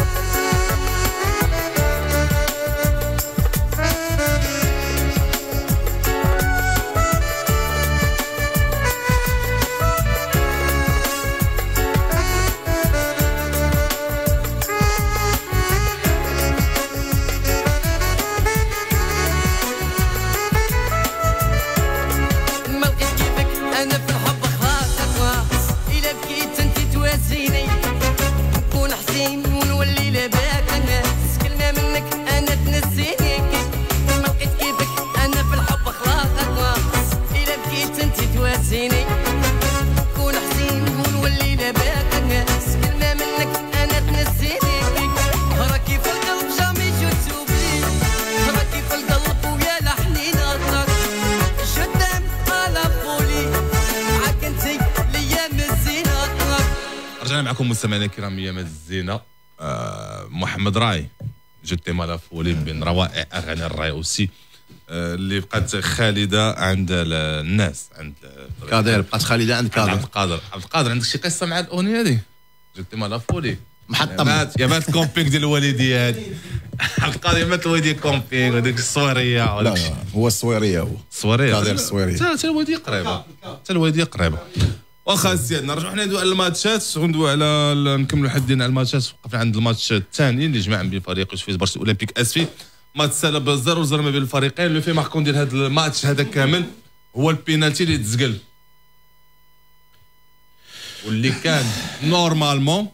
ما لقيت كيفك انا في الحب خلاص الا بكيت انت توازيني نكون حزين ونولي لباك انا كلمه منك انا تنسيني ما لقيت كيفك انا في الحب خلاص الا بكيت انت توازيني نكون حزين ونولي لباك انا كلمه منك انا تنسيني راكي في القلب جامي جو تسوبلي راكي في القلب ويا لحنين اصلا جدام على فولي معاك انت الايام الزينه رجعنا معكم مستمعينا الكرام ايام الزينه. محمد راي جدتي مالا فولي بين روائع اغاني الراي اوسي اللي بقات خالده عند الناس عند كادر بقات خالده عند كادر. عبد القادر عندك شي قصه مع الاغنيه هذه جدتي مالا فولي محطم يا مات كومبينغ ديال الوالديه هذه عبد القادر مات الوالديه كومبينغ وديك الصويريه لا هو الصويريه هو الصويريه كادر الصويريه حتى الوالديه قريبه حتى الوالديه قريبه. واخا سيادنا نرجعوا حنا ندوي على الماتشات وندوي على نكملوا حدينا على الماتشات. وقفنا عند الماتش الثاني اللي جمع بين فريق يوسف برشا اولمبيك اسفي. ماتش سالب 0-0 ما بين الفريقين. لو في ماركون ديال هذا الماتش هذا كامل هو البينالتي اللي تزقل واللي كان نورمالمون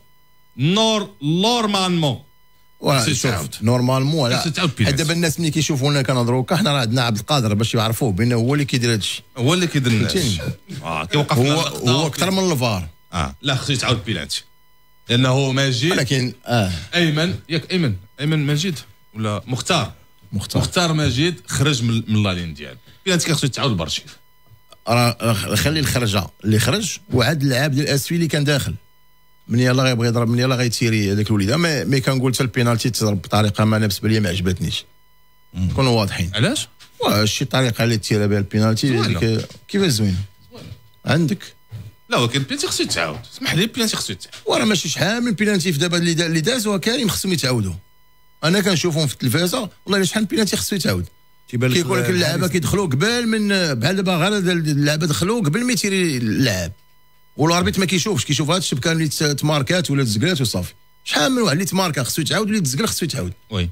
نورمالمون لا دابا الناس ملي كيشوفونا كنهضروا هكا حنا راه عندنا عبد القادر باش يعرفوه بان هو اللي كيدير هذا الشيء هو اللي كيدير الناس كيوقف هو اكثر من الفار لا خصو يتعاود بينالتي لانه ماجد ولكن ايمن ياك ايمن ماجد ولا مختار ماجد خرج من لالين ديالو بينالتي خصو يتعاود برشي راه خلي الخرجه اللي خرج وعاد اللاعب ديال اسفي اللي كان داخل من يلاه غيبغي يضرب من يلاه غيتيري هذاك الوليد مي كنقول حتى البينالتي تضرب بطريقه ما انا بالنسبه لي ما عجبتنيش نكونوا واضحين. علاش؟ شي طريقه اللي تيرها بها البينالتي كيفاش زوينه عندك لا ولكن البينالتي خصو يتعاود اسمح لي البينالتي خصو يتعاود وراه ماشي شحال من بينالتي في دابا اللي دازوا كريم خصهم يتعاودوا. انا كنشوفهم في التلفازه والله شحال من بينالتي خصو يتعاود كيقول لك اللعابه كيدخلوا قبل من بحال دابا غير اللعابه دخلوا قبل ما يتيري اللاعب والاربيط ما كيشوفش كيشوف هاد الشبكه اللي تماركات ولا تزقلات وصافي. شحال من واحد اللي تماركا خصو يتعاود واللي تزقل خصو يتعاود. وي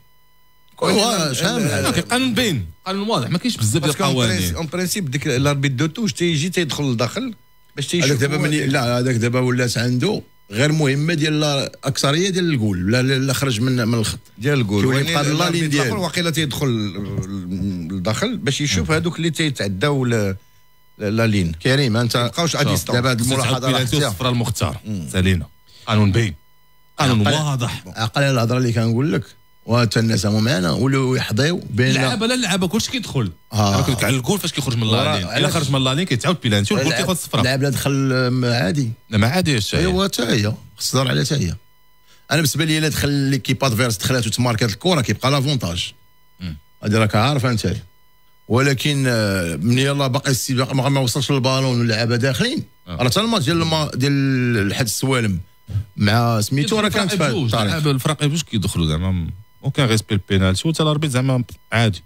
شحال قانون باين قانون واضح ما كاينش بزاف ديال القوانين اون برينسيپ ديك الاربيط دو توش تيجي تيدخل لداخل باش تيشوف هذاك دابا لا هذاك دابا ولات عنده غير مهمه ديال الاكثريه ديال الجول لا خرج من الخط ديال الجول ويبقى لا لين ديالو واقيلا تيدخل للداخل باش يشوف هذوك اللي تيتعداو لا لين. كريم انت مابقاوش اديستونس دابا هذه الملاحظه راه صفر المختار سالينا قانون باين قانون واضح عقل على الهضره اللي كنقول لك وحتى الناس هما معنا ولاو يحظيو بين اللعابه كلشي كيدخل كنت على الجول فاش كيخرج من لالين الا خرج من لالين كيتعاود بيلانتي والجول كياخذ صفره. اللاعب لا دخل عادي لا ما عاديش ايوا حتى هي خص تهضر على حتى هي. انا بالنسبه لي الا دخل ليكيب ادفيرس دخلات وتماركات الكره كيبقى لافونتاج هذه راك عارف انت. ولكن من يلا باقي السباق ما وصلش للبالون واللعابه داخلين راه حتى الماتش ديال الحد السوالم مع سميتو راه كانت في الطريق الفرق جوج كيدخلوا زعما وكان ريسبي البينالتي وتا الاربيت زعما عادي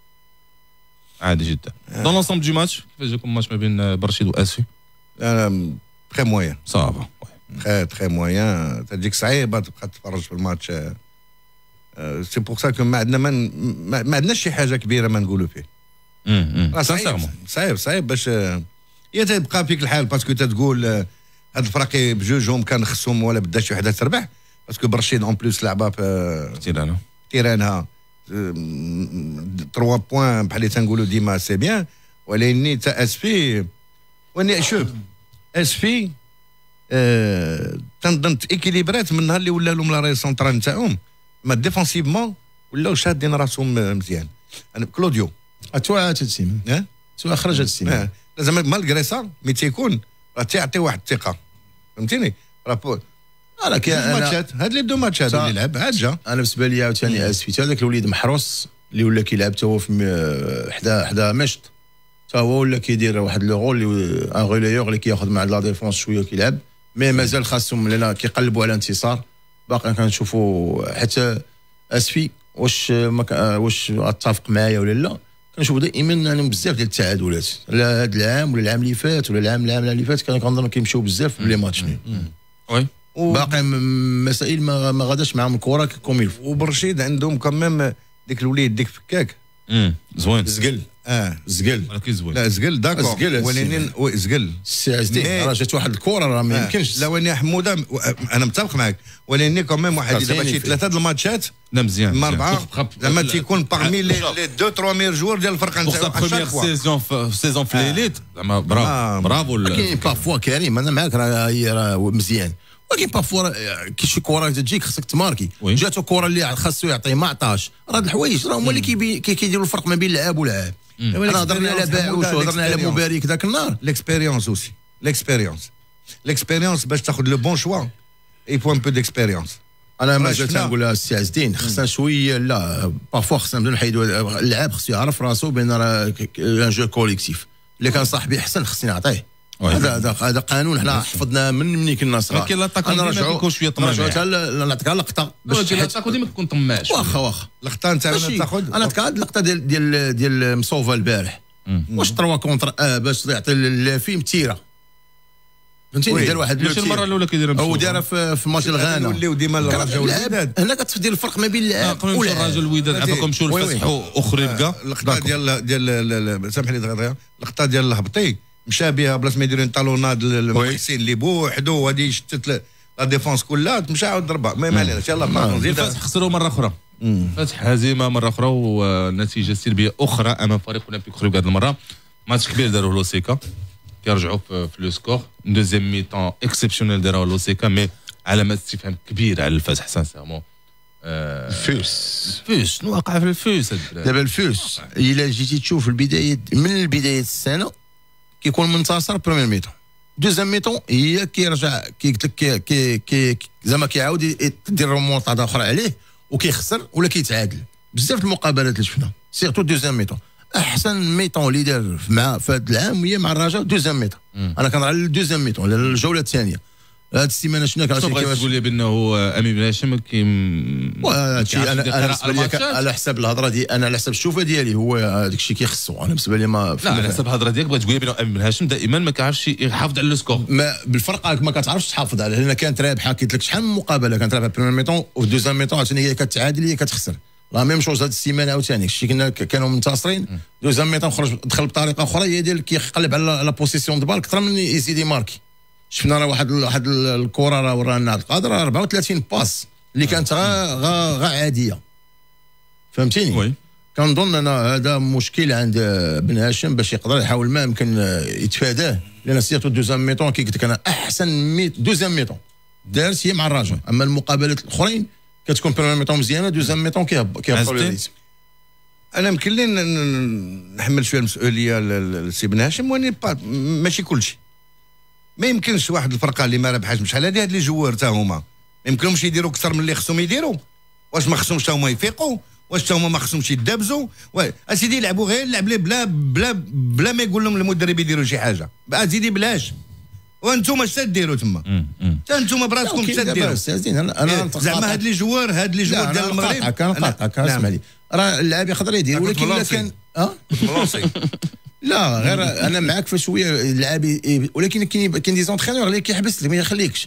جدا. دون لونسومبل دو ماتش كيفاش جاكم الماتش ما بين برشيد واسفي؟ تري موين صافا تري موين تجيك صعيبه تبقى تتفرج في الماتش. سي بور سا كو ما عندناش شي حاجه كبيره ما نقولوا فيه. صعيب باش يا تبقى فيك الحال باسكو تتقول هاد الفرق بجوجهم كان خصهم ولا بدا شي وحده تربح باسكو برشيد اون بلوس لعبه في تيرانها 3 بوان بحال اللي تنقولوا ديما سي بيان. ولكن تا اسفي شوف اسفي تنظن ايكيليبرات من النهار اللي ولا لهم لا ري سونترال نتاعهم ما ديفونسيفمون ولاو شادين راسهم مزيان. انا كلوديو اتوا تسيم سواء خرج السيم لازم مالغري سا مي تيكون راه تيعطي واحد الثقه فهمتيني راه ماتشات هاد لي دو ماتشات اللي لعب عاد جا. انا بالنسبه لي عاوتاني اسفيت هذاك الوليد محروس اللي ولا كيلعب تا هو في حدا مشط تا هو ولا كيدير واحد لو رول ان غوليور اللي كياخذ مع لا ديفونس شويه كيلعب مي مازال خاصهم لنا كيقلبوا على الانتصار. باقي كنشوفوا حتى اسفي واش اتفق معايا ولا لا. كنشوفوا دائما انا بزاف ديال التعادلات لا هذا العام ولا العام اللي فات ولا العام اللي فات كنظن كيمشيو بزاف بلي ماتش وي باقي مسائل ما غاداش معاهم الكره كوم يلفو. وبرشيد عندهم كمام ديك الوليد ديك فكاك زوين زقل زقل ولكن زوين لا زقل داكور ولكن زقل السي اس دي راه جات واحد الكره راه ما يمكنش. لا وين يا حموده انا متفق معك ولكن كمام واحد اذا ماشي ثلاثه د الماتشات لا مزيان ما اربعه زعما تيكون باغمي لي دو تروا مير جوور ديال الفرقه نتاعو. بروميير سيزون في ليليت زعما برافو. كاين بارفوا كريم انا معاك راه مزيان ولكن بارفوا كي شي كره تجيك خصك تماركي. جاتو كره اللي خاصو يعطي ما عطاش. راه هاد الحوايج راه هما اللي كيديروا الفرق ما بين لعاب ولعاب. انا هضرنا على باعوش وهضرنا على مبارك ذاك النهار. ليكسبيريونس اوسي ليكسبيريونس باش تاخذ لو بون شوا اي فو ان بو ديكسبيريونس. انا ما زلت نقول لها السي عز الدين خصنا شويه لا بارفوا خصنا نبداو نحيدوا اللعاب. خصو يعرف راسو بان راه ان جو كوليكتيف اللي كان صاحبي احسن خصني نعطيه. هذا قانون حنا حفظناه ملي كنا صغار. ولكن لاطاكو ديما كيكون شويه طماع. نعطيك لقطه باش لاطاكو ديما كيكون طماع. واخا اللقطه نتاعنا تاخذ. انا تكاد اللقطه ديال مصوفه البارح واش 3 كونتر باش يعطي اللافي متيره فهمتيني. دار واحد ماشي المره الاولى كيديرها هو دارها في ماتش الغانا. نوليو ديما الرجل والوداد هنا كتدير الفرق ما بين اللعاب والراجل الوداد عفاكم نمشيو للفسح اخرى بكا. اللقطه ديال سامح لي دغيا اللقطه ديال الهبطي مشى بها بلاص ما يديروا طالوناد المحسن اللي بوحدو وغادي يشتت لا ديفونس كلها مشى عاود ضربها. ما علينا ان شاء الله الفتح خسروا مره اخرى. فتح هزيمه مره اخرى ونتيجه سلبيه اخرى امام فريق اولمبيك خريب هذه المره. ماتش كبير داروه لوسيكا كيرجعوا في لو سكور. دوزيام مي طون اكسبسيونيل داروه لوسيكا مي علامات استفهام كبيره على الفتح سانسيرمون. الفوس شنو وقع في الفوس دابا الفوس الا جيتي تشوف البدايه من بدايه السنه كيكون منتصر بروميير ميطون. دوزيام ميطون هي كيرجع قلت لك كي زعما كيعاود يدير رومونطادا اخرى عليه وكيخسر ولا كيتعادل. بزاف المقابلات اللي شفنا سيرتو دوزيام ميطون احسن ميطون اللي دار في هذا العام هي مع الرجاء دوزيام ميطون. انا كنهضر على الدوزيام ميطون على الجوله الثانيه. هذه السيمانه شنو كيفاش تقول لي بانه امين بن هاشم انا بالنسبه لي على حساب الهضره دي انا على حساب الشوفه ديالي هو هذاك الشيء كيخصو. انا بالنسبه لي ما لا على حساب الهضره ديالك بغيت تقول لي بانه امين بن هاشم دائما ما كيعرفش يحافظ على السكور. ما بالفرق ما كتعرفش تحافظ عليه لان كانت رابحه. قلت لك شحال من مقابله كانت رابحه في ميطون وفي دوزيام ميطون عاوتاني هي كتعادل هي كتخسر. لا ميم شوز هذه السيمانه عاوتاني الشيء كانوا منتصرين. دوزيام ميطون خرج دخل بطريقه اخرى هي ديال كيقلب على لا بوزيسيون دو بال اكثر من يزيد يماركي. شفنا راه واحد الكره راه ورانا هذا القادر 34 باس اللي كانت غا عاديه فهمتيني. وي كنظن انا هذا مشكل عند بن هاشم باش يقدر يحاول ما يمكن يتفاداه. لان سيرتو دوزيام ميطون كي قلت لك انا احسن دوزيام ميطون دارت هي مع الرجاء. اما المقابلات الاخرين كتكون بروميير ميطون مزيانه دوزيام ميطون كيهبطوا الريتم. انا يمكن لي نحمل شويه المسؤوليه لسي بن هاشم ولكن ماشي كلشي. ما يمكنش واحد الفرقه اللي ما ربحاش بشحال هادي هاد لي جوار تا هما ما يمكنهمش يديروا اكثر من اللي خصهم يديروا. واش ما خصهمش تا هما يفيقوا؟ واش تا هما ما خصهمش يدابزوا؟ اسيدي يلعبوا غير اللعب ليه بلا ما يقول لهم المدرب يديروا شي حاجه. اسيدي بلاش وانتم اش تديروا تما؟ حتى انتم براسكم اش تديروا؟ انا زعما هاد لي جوار ديال المغرب كنقاطعك اسمع لي راه اللاعب يقدر يدير ولكن الا كان لا غير انا معاك في شويه اللعاب ولكن كاين دي زونترينور اللي كيحبس لك ما يخليكش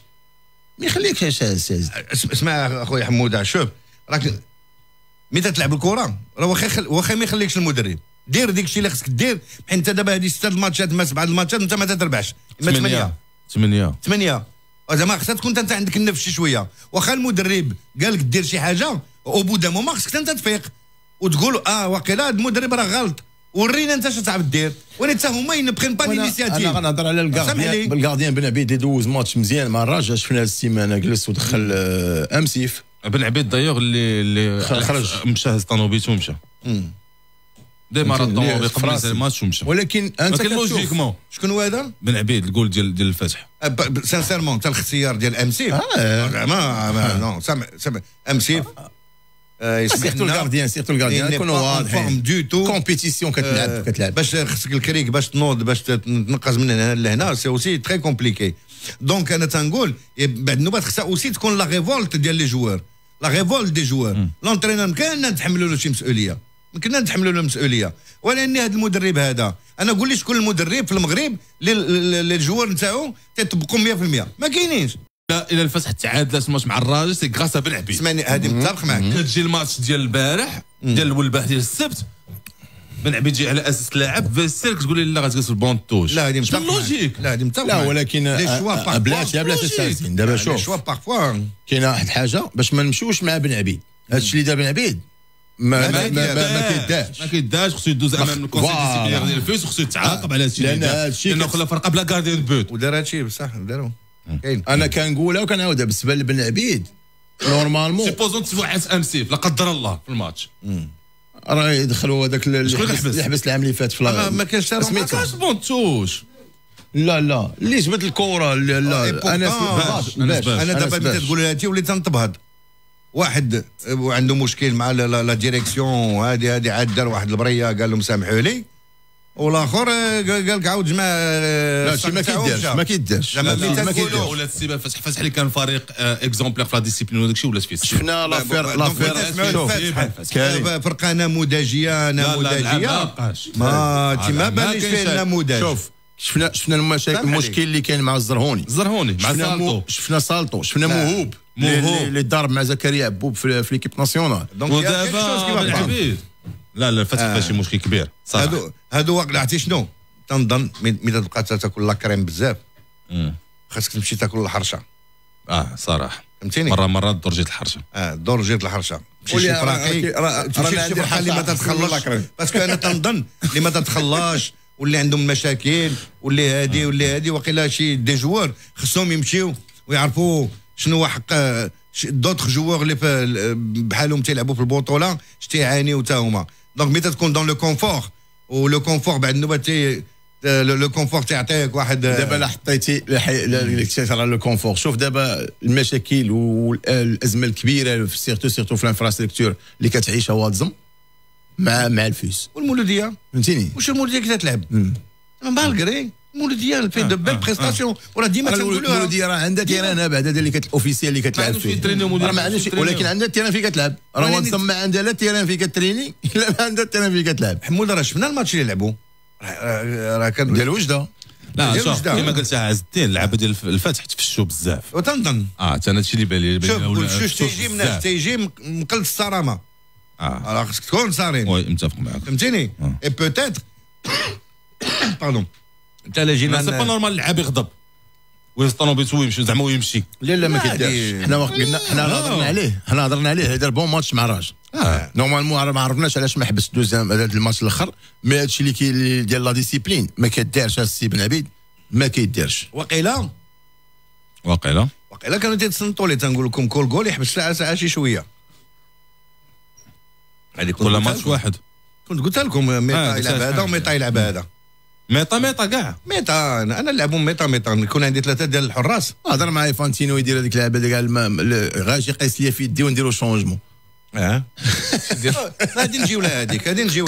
اسمع اخويا حموده شوف راك متى تلعب الكره راه واخا ما يخليكش المدرب دير ديك الشيء اللي خصك دير. بحال انت دابا هذه 6 الماتشات ما 7 الماتشات انت ما تربحش اما 8 زعما خصك تكون انت عندك النفس شي شويه. واخا المدرب قال لك دير شي حاجه او بودا موما خصك انت تفيق وتقول واقيلا هذا المدرب راه غلط ورينا انت اش تعرف دير. ولكن حتى هما ينبغي با لينيسياتيف. انا غنهضر على الكارديان بن عبيد يدوز ماتش مزيان مع الرجاء. شفنا هذه السيمانه جلس ودخل امسيف بن عبيد دايوغ اللي خرج مشى هز طوموبيل ومشى ديمار الطوموبيل قبل الماتش ومشى. ولكن انت لوجيكمون شكون هو هذا؟ بن عبيد الجول ديال الفتح. سانسيرمون حتى الاختيار ديال امسيف زعما نو سامع امسيف سيرتو الغارديان يكونوا واضحين دو تو كومبيتيسيون كتلعب باش خصك الكريك باش تنوض باش تنقز من هنا لهنا سي اوسي تري كومبليكي. دونك انا تنقول بعد النوبات خصها اوسي تكون لا ريفولت ديال لي جوار لا ريفولت دي جوار. لونترينور كان نتحملوا له شي مسؤوليه يمكننا نتحملوا له مسؤوليه ولكن هذا المدرب هذا انا نقول لي شكون المدرب في المغرب اللي الجوار نتاعو تيطبقوا 100% ما كاينينش. الى الفتح تعادلات الماتش مع الراجل سي غراس بن عبيد. اسمعني هذه متفق معك. كتجي الماتش ديال البارح ديال الولباح ديال السبت بن عبيد يجي على اساس لاعب فيستير كتقول لي لا غتجلس في البون توش. لا هذه متفق لوجيك. لا هذه متفق. لا ولكن بلاتي اساسيين دابا شوف شوا بارفوا كاينه واحد الحاجه باش ما نمشيوش مع بن عبيد. هادشي اللي دار بن عبيد ما كيداش خصو يدوز امام الكونسيل ديسيبلينير ديال الفيس وخصو يتعاقب على هادشي لانه خلا فرقه بلا كارديان بوت ودار هادشي بصح داروا. انا كنقولها وكنعاودها بالنسبه لبن عبيد نورمالمون سيبوزون تفوحات امسيف لا قدر الله في الماتش راه يدخلوا هذاك اللي حبس العام اللي فات في ما كانش سميتو بونتوش. لا اللي جبد الكره لا انا دابا ملي تقول هادشي وليت تنتبهض. واحد عنده مشكل مع لا ديريكسيون هذه عاد دار واحد البريه قال لهم سامحوا لي والاخر قال لك عاود جمع. لا شي ما كيدارش ولات السيبه فتح اللي كان فريق اكزومبلير في لا ديسيبلين وداك الشيء ولا فيه شفنا لافير فرقه نموذجيه ما باليش فيها النموذج. شوف شفنا المشكل اللي كان مع الزرهوني مع سالطو. شفنا سالطو شفنا موهوب اللي ضارب مع زكريا عبوب في ليكيب ناسيونال. ودابا بن عبيد لا الفتح فيه شي مشكل كبير صراحه. هادو عرفتي شنو تنظن ملي تبقى تاكل لا كريم بزاف خاصك تمشي تاكل الحرشه. صراحه فهمتيني مره الدور جات الحرشه. الدور جات الحرشه تمشي شي فرقه اللي ما تتخلصش باسكو انا تنظن اللي ما تتخلاش واللي عندهم مشاكل واللي هادي وقيلا شي دي جوار خصهم يمشيو ويعرفوا شنو هو حق دوطخ جوار اللي بحالهم تيلعبوا في البطوله تيعانيو حتى هما. دونك ملي تكون دون لو كونفور ولو كونفور بعد النوبه لو كونفور تيعطيك واحد. دابا لا حطيتي على لو كونفور شوف دابا المشاكل والازمه الكبيره سيرتو في الانفراستركتور اللي كتعيشها واتزم مع الفيس والمولوديه فهمتيني واش المولوديه كتلعب مالغري المولوديه الفين دو بيل بريستاسيون وراه ديما تنقولوا المولوديه راه عندها تيران بعدا اللي الاوفيسيال اللي كتلعب فيه راه ما عندهاش ولكن عندها التيران فين كتلعب راه واتزم ما عندها لا التيران فين كتريني لا ما عندها التيران فين كتلعب. حمود راه شفنا الماتش اللي لعبوا راه كان ديال وجده. لا شوف كما قلت عز الدين اللعبه ديال الفتح تفشوا بزاف وتنظن حتى هذا الشيء اللي بالي شوف تيجي من تيجي مقلد الصرامه راه خصك تكون صارين. وي متفق معك فهمتيني اي بوتيتر باردون انت لا جينا سي با نورمال اللعاب يغضب ويسطونو ويمشي زعما ويمشي. لا ما كيدارش. حنا قلنا حنا هضرنا عليه هذا بون ماتش مع الراجل نورمالمون ما عرفناش علاش ما حبس دوزيام هذا الماتش الاخر مي هادشي اللي ديال لا ديسيبلين ما كيدارش السي بن عبيد ما كيدارش. وقيلا كانوا تيتصنتوا لي تنقول لكم كل جول يحبس ساعه شي شويه. كل ماتش واحد كنت قلت لكم ميتا يلعب هذا وميتا يلعب هذا ميتا كاع ميتا انا نلعبهم ميتا يكون عندي ثلاثه ديال الحراس. هضر مع فانتينو يدير هذيك اللعبه قال غاجي قيس ليا في يدي ونديروا شونجمون. غادي نجيو لها هذيك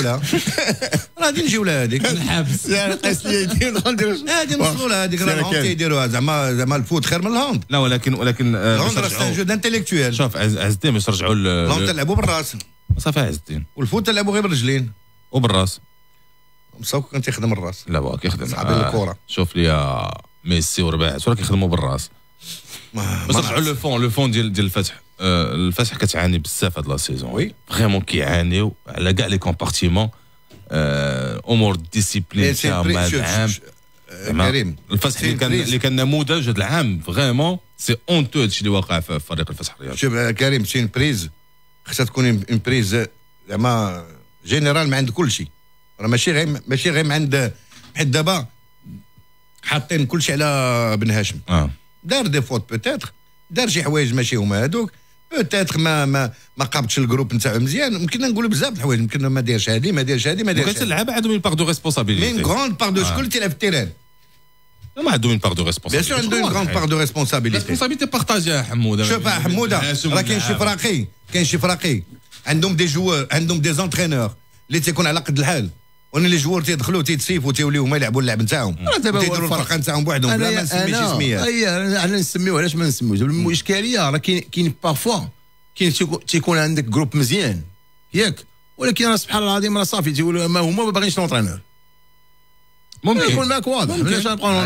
نحبس يعني قيس ليا يدي ونديروا غادي نوصلوا لها هذيك راه تيديروها زعما الفوت خير من الهوند. لا ولكن الهوند راه سان جو دانتيليكتويل. شوف عز الدين باش نرجعوا الهوند تلعبوا بالراس صافي عز الدين والفوت تلعبوا غير بالرجلين وبالراس. مساوك كان تيخدم الراس. لا هو كيخدم صاحبي الكره. شوف لي ميسي ورباعات راه كيخدموا بالراس. بس نرجعوا لو فون ديال الفتح. الفتح كتعاني بزاف هاد لا سيزون. وي فريمون كيعانيو على كاع لي كومبارتيمون امور ديسيبلين تاع هذا العام. كريم الفتح اللي كان نموذج هذا العام فريمون سي اونتو هادشي اللي واقع في فريق الفتح الرياضي. شوف كريم سي بريز خاصها تكون اون بريز زعما جينيرال ما عند كل شيء. راه ماشي غير عند حيت دابا حاطين كل شيء على بن هاشم. دار دي فوت بوتيتر دار شي حوايج ماشي هما هذوك بوتيتر ما قابتش الجروب نتاعو مزيان. يمكن نقولوا بزاف د الحوايج، يمكن ما دارش هذه ما دارش هذه ما دارش. كاين اللعابه عندهم اون باغ دو ريسبونسابيلتي. مين غروند باغ دو شكون اللي تيلعب في التيران؟ ما عندهم اون باغ دو بيان ريسبونسابيلتي. سور عندهم اون غروند باغ دو ريسبونسابيلتي. ريسبونسابيلتي بارطاجيها حموده. شوف حموده راه كاين شي فراقي عندهم دي جوار، عندهم دي زونترينور اللي تيكون على قد الحال، وانا لي جوار تيدخلوا تيتسيفوا تيوليو هما يلعبوا اللعب نتاعهم، تيديروا الفرقه نتاعهم بوحدهم بلا ما نسمي شي سميات. انا نسميوه، علاش ما نسميوش؟ الاشكاليه راه كاين بارفوا كاين تيكون عندك جروب مزيان ياك، ولكن راه سبحان الله العظيم راه صافي تيقولوا ما هما ما باغينش لونترينور. ممكن يكون معك واضح. علاش نبقاو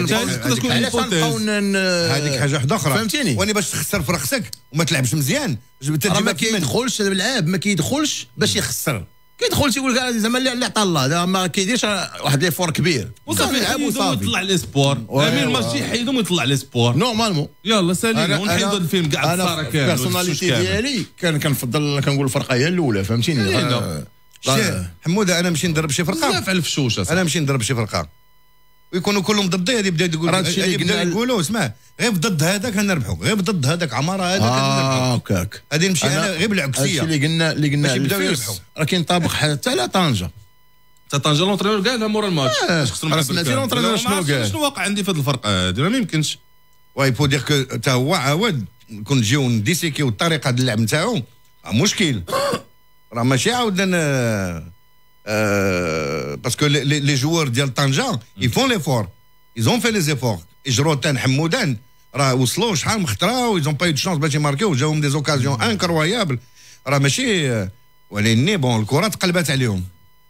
هذيك حاجه واحده اخرى، فهمتيني؟ وانا باش تخسر في راسك وما تلعبش مزيان ما كيدخلش اللاعب، ما كيدخلش باش يخسر، كيدخل تيقول لك زعما اللي عطى الله ما كيديرش واحد لي فور كبير وصافي يلعب وصافي يطلع لي سبور. امين الماتش يحيدهم ويطلع لي سبور نورمالمون. يلا سالينا ونحيدوا الفيلم كاع الصاره كامل. البيرسوناليتي ديالي كنفضل كنقول الفرقه هي الاولى، فهمتيني؟ حموده انا نمشي نضرب شي فرقه بزاف على الفشوش، انا نمشي نضرب شي فرقه ويكونوا كلهم ضدي، هذه بداو يقولوا اسمع غير ضد هذاك كنربحوا، غير ضد هذاك عماره هذاك كنربحوا. هكاك هذه نمشي انا غير بالعكسيه. اللي قلنا باش يبداو يربحوا راه كينطابق حتى على طنجه. طنجه لونترينور قالها مورا الماتش باش خسرنا. سمعتي لونترينور شنو قال؟ شنو واقع عندي في هذه الفرقه هذه؟ ما يمكنش. واي بو دير كو تا هو عاود نكون نجيو نديسيكيو الطريقه ديال اللعب نتاعو مشكل. راه ماشي عاودنا باسكو لي جوار ديال طنجه يفون لي فور، ils ont fait les efforts. اجروتان حمودان راه وصلوا شحال من خطره، ils ont pas eu de chance باش يماركيو، جاهم دي زوكازيون انكرويابل. راه ماشي ولكن بون الكره تقلبات عليهم.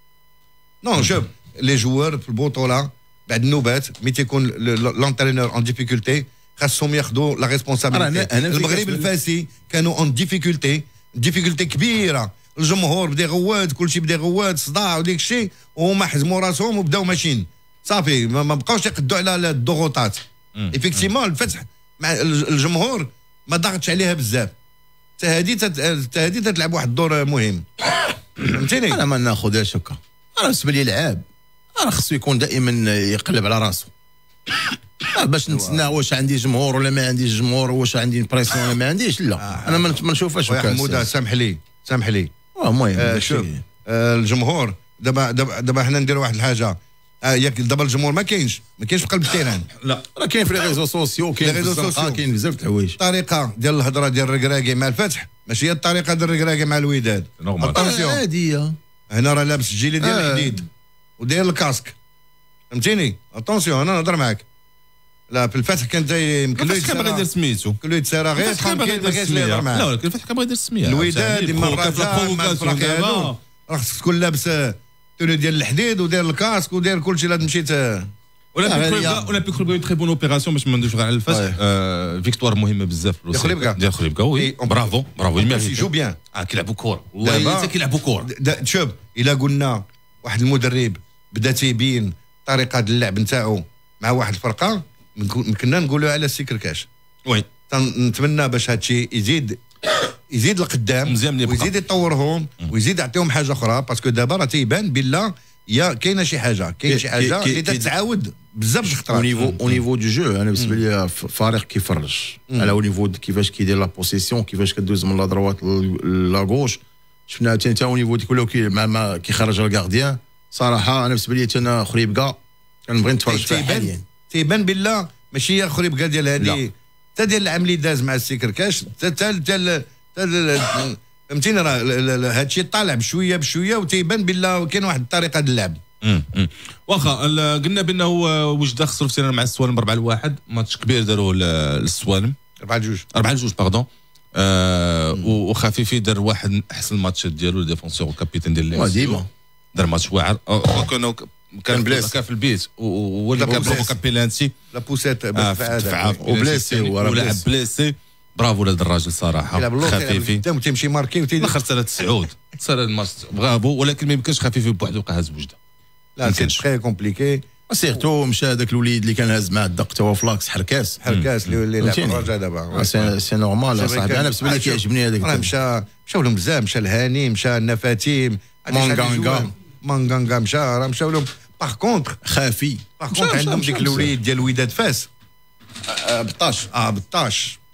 نو شوف لي جوار في البطوله بعد النوبات مي تيكون لونترينور ان ديفيكولتي خاصهم ياخذوا لا ريسبونسابيلتي. المغرب الفاسي كانوا ان ديفيكولتي كبيره، الجمهور بدا يغواد، كلشي بدا يغواد، صداع وديك الشيء، وهما حزموا راسهم وبداو ماشيين صافي ما بقاوش يقدوا على الضغوطات. ايفيكتيمون الفتح مع الجمهور ما ضغطش عليها بزاف، حتى هذه تتلعب واحد الدور مهم. فهمتيني؟ انا ما ناخذهاش هكا. انا بالنسبه لي لعاب راه خصو يكون دائما يقلب على راسه. باش نتسنى واش عندي جمهور ولا ما عنديش جمهور، واش عندي بريسيون ولا ما عنديش، لا انا ما نشوفهاش هكا. حموده سامح لي المهم شوف الجمهور دابا حنا نديروا واحد الحاجه. ياك دابا الجمهور ما كاينش في قلب التيران، لا راه كاين في لي ريزو سوسيو، كاين بزاف د الحوايج. الطريقه ديال الهضره ديال الركراكي مع الفتح ماشي هي الطريقه ديال الركراكي مع الوداد. اتونسيون عاديه. هنا راه لابس الجيلي ديال الحديد وداير الكاسك، فهمتيني؟ اتونسيون انا نهضر معاك. لا في الفتح كان يمكن له كان باغي يدير سميتو، كله يتسارى غير ترانكيل ما كاينش اللي يهضر معاه. لا ولكن الفتح كان باغي يدير السميه. الوداد اما الرجاء راه خصك تكون لابس توني ديال الحديد وداير الكاسك وداير كلشي. لا مشيت اولمبيك خليبكا تري بون اوبيراسيون باش ما ندوش غير على الفتح. فيكتوار مهمه بزاف ديال خليبكا. وي برافو يجو بيان كيلعبوا كره والله حتى كيلعبوا كره. شوف الا قلنا واحد المدرب بدا تيبين طريقه اللعب نتاعو مع واحد الفرقه كنا نقولوا على السكركاش. وي نتمنى باش هادشي يزيد لقدام ويزيد يطورهم ويزيد يعطيهم حاجه اخرى، باسكو دابا راه تيبان بالله كاينه شي حاجه اللي تتعاود بزاف الخطرات. او نيفو دو جو انا بالنسبه لي فريق كيفرج على او نيفو كيفاش كيدير لا بوسيسيون، كيفاش كدوز من لا دروات لا غوش. شفنا حتى او نيفو كله كيخرج الكارديان. صراحه انا بالنسبه لي انا خريبكا كنبغي نتفرج فيه حاليا. تيبان بالله ماشي هي خريبكا ديال هذه حتى ديال العام اللي داز مع السكركاش فهمتيني. راه هادشي طالع بشويه وتيبان بالله كاين واحد الطريقه ديال اللعب. واخا قلنا بانه وجده خسروا في سيران مع السوالم 4-1، ماتش كبير داروه السوالم 4-2 باردون. وخفيفي دار واحد احسن ماتش ديالو الديفونسور والكابيتان ديال ديما دار ماتش واعر. كان في البيت هو اللي بروفوكا بيلانتي لا بوسيت وبليسي ولعب بليسي. برافو لهذا الراجل صراحه خفيفي تمشي ماركي الاخر 3 صار الماتش برافو. ولكن ما يمكنش خفيفي بوحده يبقى هاز بوجده. لا سي تري كومبليكي. سيرتو مشى هذاك الوليد اللي كان هاز مع الدق توا فلاكس حركاس اللي لعب الرجاء دابا. سي نورمال صاحبي. انا بالنسبه لي كيعجبني هذاك. مشاو لهم بزاف، مشى الهاني، مشى النفاتيم، مانغانغا مشاو لهم. باغ كونتر خافي عندهم ديك الوليد ديال الوداد فاس بطاش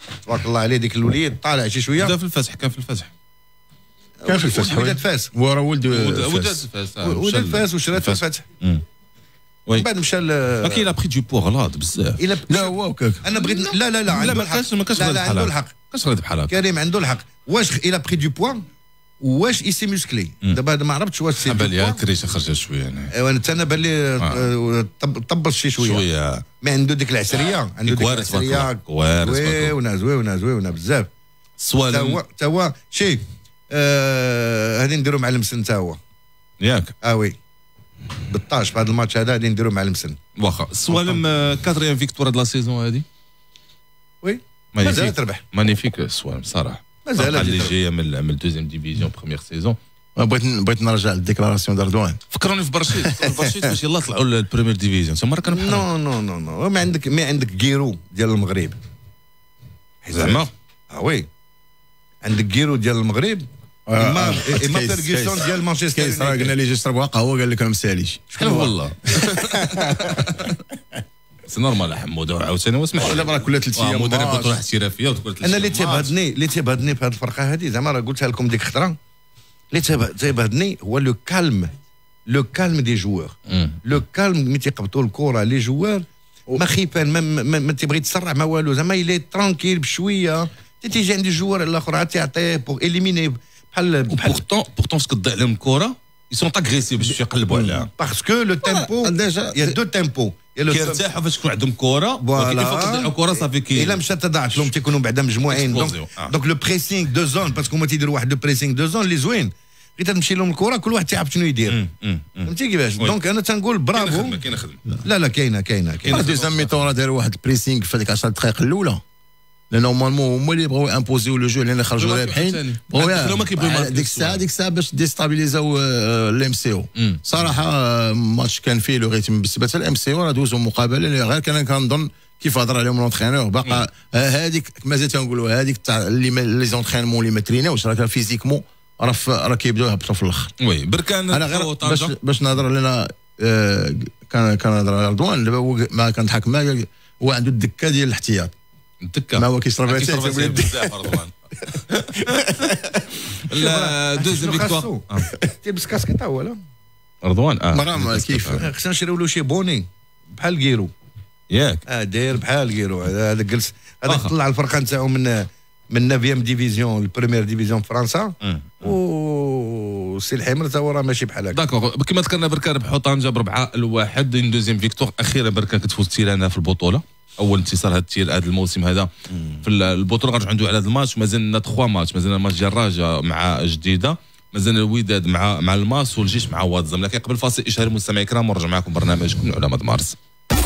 تبارك الله عليه ديك الوليد طالع شي شويه. بدا في الفتح، كان في الفتح ولاد فاس. هو راه ولد فاس. ولاد فاس وشرات في الفتح. من بعد مشى ولكن لا بري دو بوا غلاط بزاف. لا هو هكاك. انا بغيت لا عنده الحق. ما كاش غير عنده الحق. كاش غير بحال هكا. كريم عنده الحق. واش الى بري دو بوا واش يسي موسكلي. دابا هذا ما عرفتش واش سي. بان لي كريشه خرجت شويه انا. ايوا انا بان لي طبس شي شويه. ما عنده ديك العسريه، عنده ديك العسريه زويونه بزاف. سوالم تا هو شي هادي نديرو مع المسن تا هو ياك. وي بالطاش في هذا الماتش هذا غادي نديرو مع المسن. واخا السوالم كاتريام فيكتوار د لا سيزون هادي. وي مازال تربح. مانيفيك السوالم صراحه. مازال اللي جايه من دوزيام ديفيزيون بروميير سيزون. بغيت نرجع للديكلاراسيون داردوان. فكروني في برشيد باش يلا طلعوا للبريمير ديفيزيون تما راه كانوا بحال نو ما عندك كيرو ديال المغرب زعما. وي عندك كيرو ديال المغرب. ما فيرغسون ديال مانشستر يونايتد. قلنا لي جي شرب قهوه قال لك انا مساليش. شكون هو والله. سي نورمال حمود عاوتاني واسمح لي. دابا راه كل 3 ايام مدرب بطوله احترافيه وتقول 3 انا اللي تيبهدني في هذه الفرقه هذه زعما راه قلتها لكم ديك الخطره. اللي تيبهدني هو لو كالم دي جوار. لو كالم ملي تيقبطوا الكره لي جوار ما خيفان ما تيبغي يتسرع ما والو زعما يلي ترانكيل بشويه. تيجي عند الجوار الاخر عاد تيعطيه بوغ اليميني بحال بورتون سكو تضيع لهم الكره يسون اغريسيف باش يقلبوا عليها. باسكو لو تيمبو ديجا يا دو تيمبو كيرتاحوا فاش يكون عندهم كره. ولكن فوق تضيعوا كره صافي كي الا مشات تضاعت لهم تيكونوا بعدا مجموعين. دونك لو بريسينغ دو زون باسكو هما تيديروا واحد لو بريسينغ دو زون اللي زوين. غير تمشي لهم الكره كل واحد تيعرف شنو يدير. فهمتي كيفاش. دونك انا تنقول برافو. كاينه خدمه. لا كاينه. دوزيام ميطون داروا واحد البريسينغ في هذيك 10 دقائق الاولى. لان نورمالمون هما اللي بغاو امبوزيو لو جو لان خرجوا رابحين. بغاو ديك الساعه باش ديستابيليزاو الام سي او. صراحه ماتش كان فيه لو ريتم بالنسبه للام سي او راه دوزوا مقابله غير كنظن كيف هضر عليهم لونترينور باقا هذيك مازال تنقولوا هذيك تاع لي زونترينمون اللي ما تريناوش راه فيزيكمون راه كيبداو يهبطوا في الاخر. وي بركان انا غير باش نهضر لنا كان هضر على رضوان دابا ما كنضحك معاه هو عنده الدكه ديال الاحتياط. الدكه ما هو كيشرب بزاف رضوان. لا دوزيام فيكتوار تيلبس كاسكيط هو لا رضوان. مرام كيف خصنا نشريو له شي بوني بحال كيرو ياك. داير بحال كيرو هذا جلس هذا طلع الفرقه نتاعو من 9 ديفيزيون البريمير ديفيزيون في فرنسا. وسي الحمر تا هو راه ماشي بحال هكا. داكوغ كما ذكرنا بركان ربحوا طنجه ب4-1 دوزيام فيكتور. اخيرا بركان كتفوز تيرانا في البطوله. اول انتصار هذا الموسم هذا في البطوله. غنرجعوا ندويو على هذا الماتش. مازال 3 ماتش. مازال الماتش ديال الرجاء مع جديده. مازال الوداد مع الماس والجيش مع واتزم. لكن قبل فاصل اشهار المستمعين الكرام ونرجع معكم برنامجكم من علامه مارس.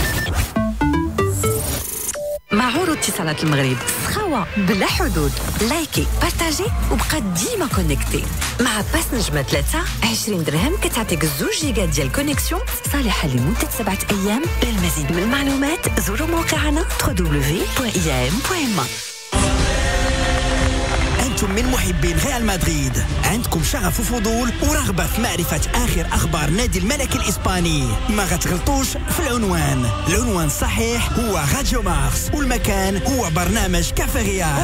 مع عروض اتصالات المغرب سخاوة بلا حدود. لايكي بارتاجي وبقى ديما كونيكتي. مع باس نجمة 3 20 درهم كتعطيك 2 جيجا ديال كونيكسيون صالحة لمدة 7 أيام. للمزيد من المعلومات زوروا موقعنا www.iam.ma. أنتم من محبين ريال مدريد عندكم شغف وفضول ورغبة في معرفة آخر أخبار نادي الملك الإسباني. ما غتغلطوش في العنوان الصحيح هو راديو مارس والمكان هو برنامج كافي ريال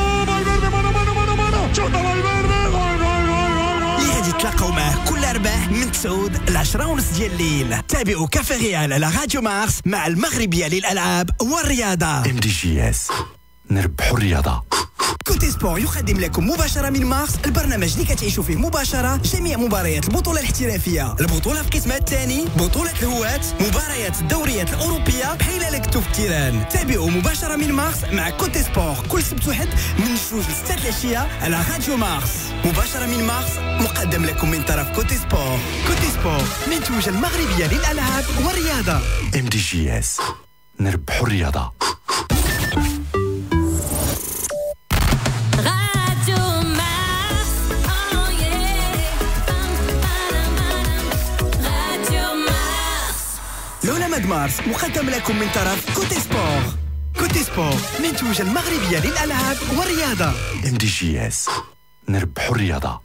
اللي غادي تلاقاو معه كل أرباح من 9 ل 10:30 ديال الليل. تابعوا كافي ريال على راديو مارس مع المغربية للألعاب والرياضة. MDJS نربحوا الرياضة. كوتي سبور يقدم لكم مباشرة من مارس البرنامج اللي كتعيشوا فيه مباشرة جميع مباريات البطولة الاحترافية. البطولة في قسمها الثاني، بطولة الهواة، مباريات الدوريات الأوروبية بحال لكتو في التيران. تابعوا مباشرة من مارس مع كوتي سبور كل سبت وحد من 2 ل 6 العشية على راديو مارس. مباشرة من مارس مقدم لكم من طرف كوتي سبور. كوتي سبور منتوجة المغربية للألعاب والرياضة. MDJS نربحوا الرياضة. مارس مقدم لكم من طرف كوتي سبور. كوتي سبور منتوجة المغربية للألعاب والرياضة. MDJS نربحوا الرياضة.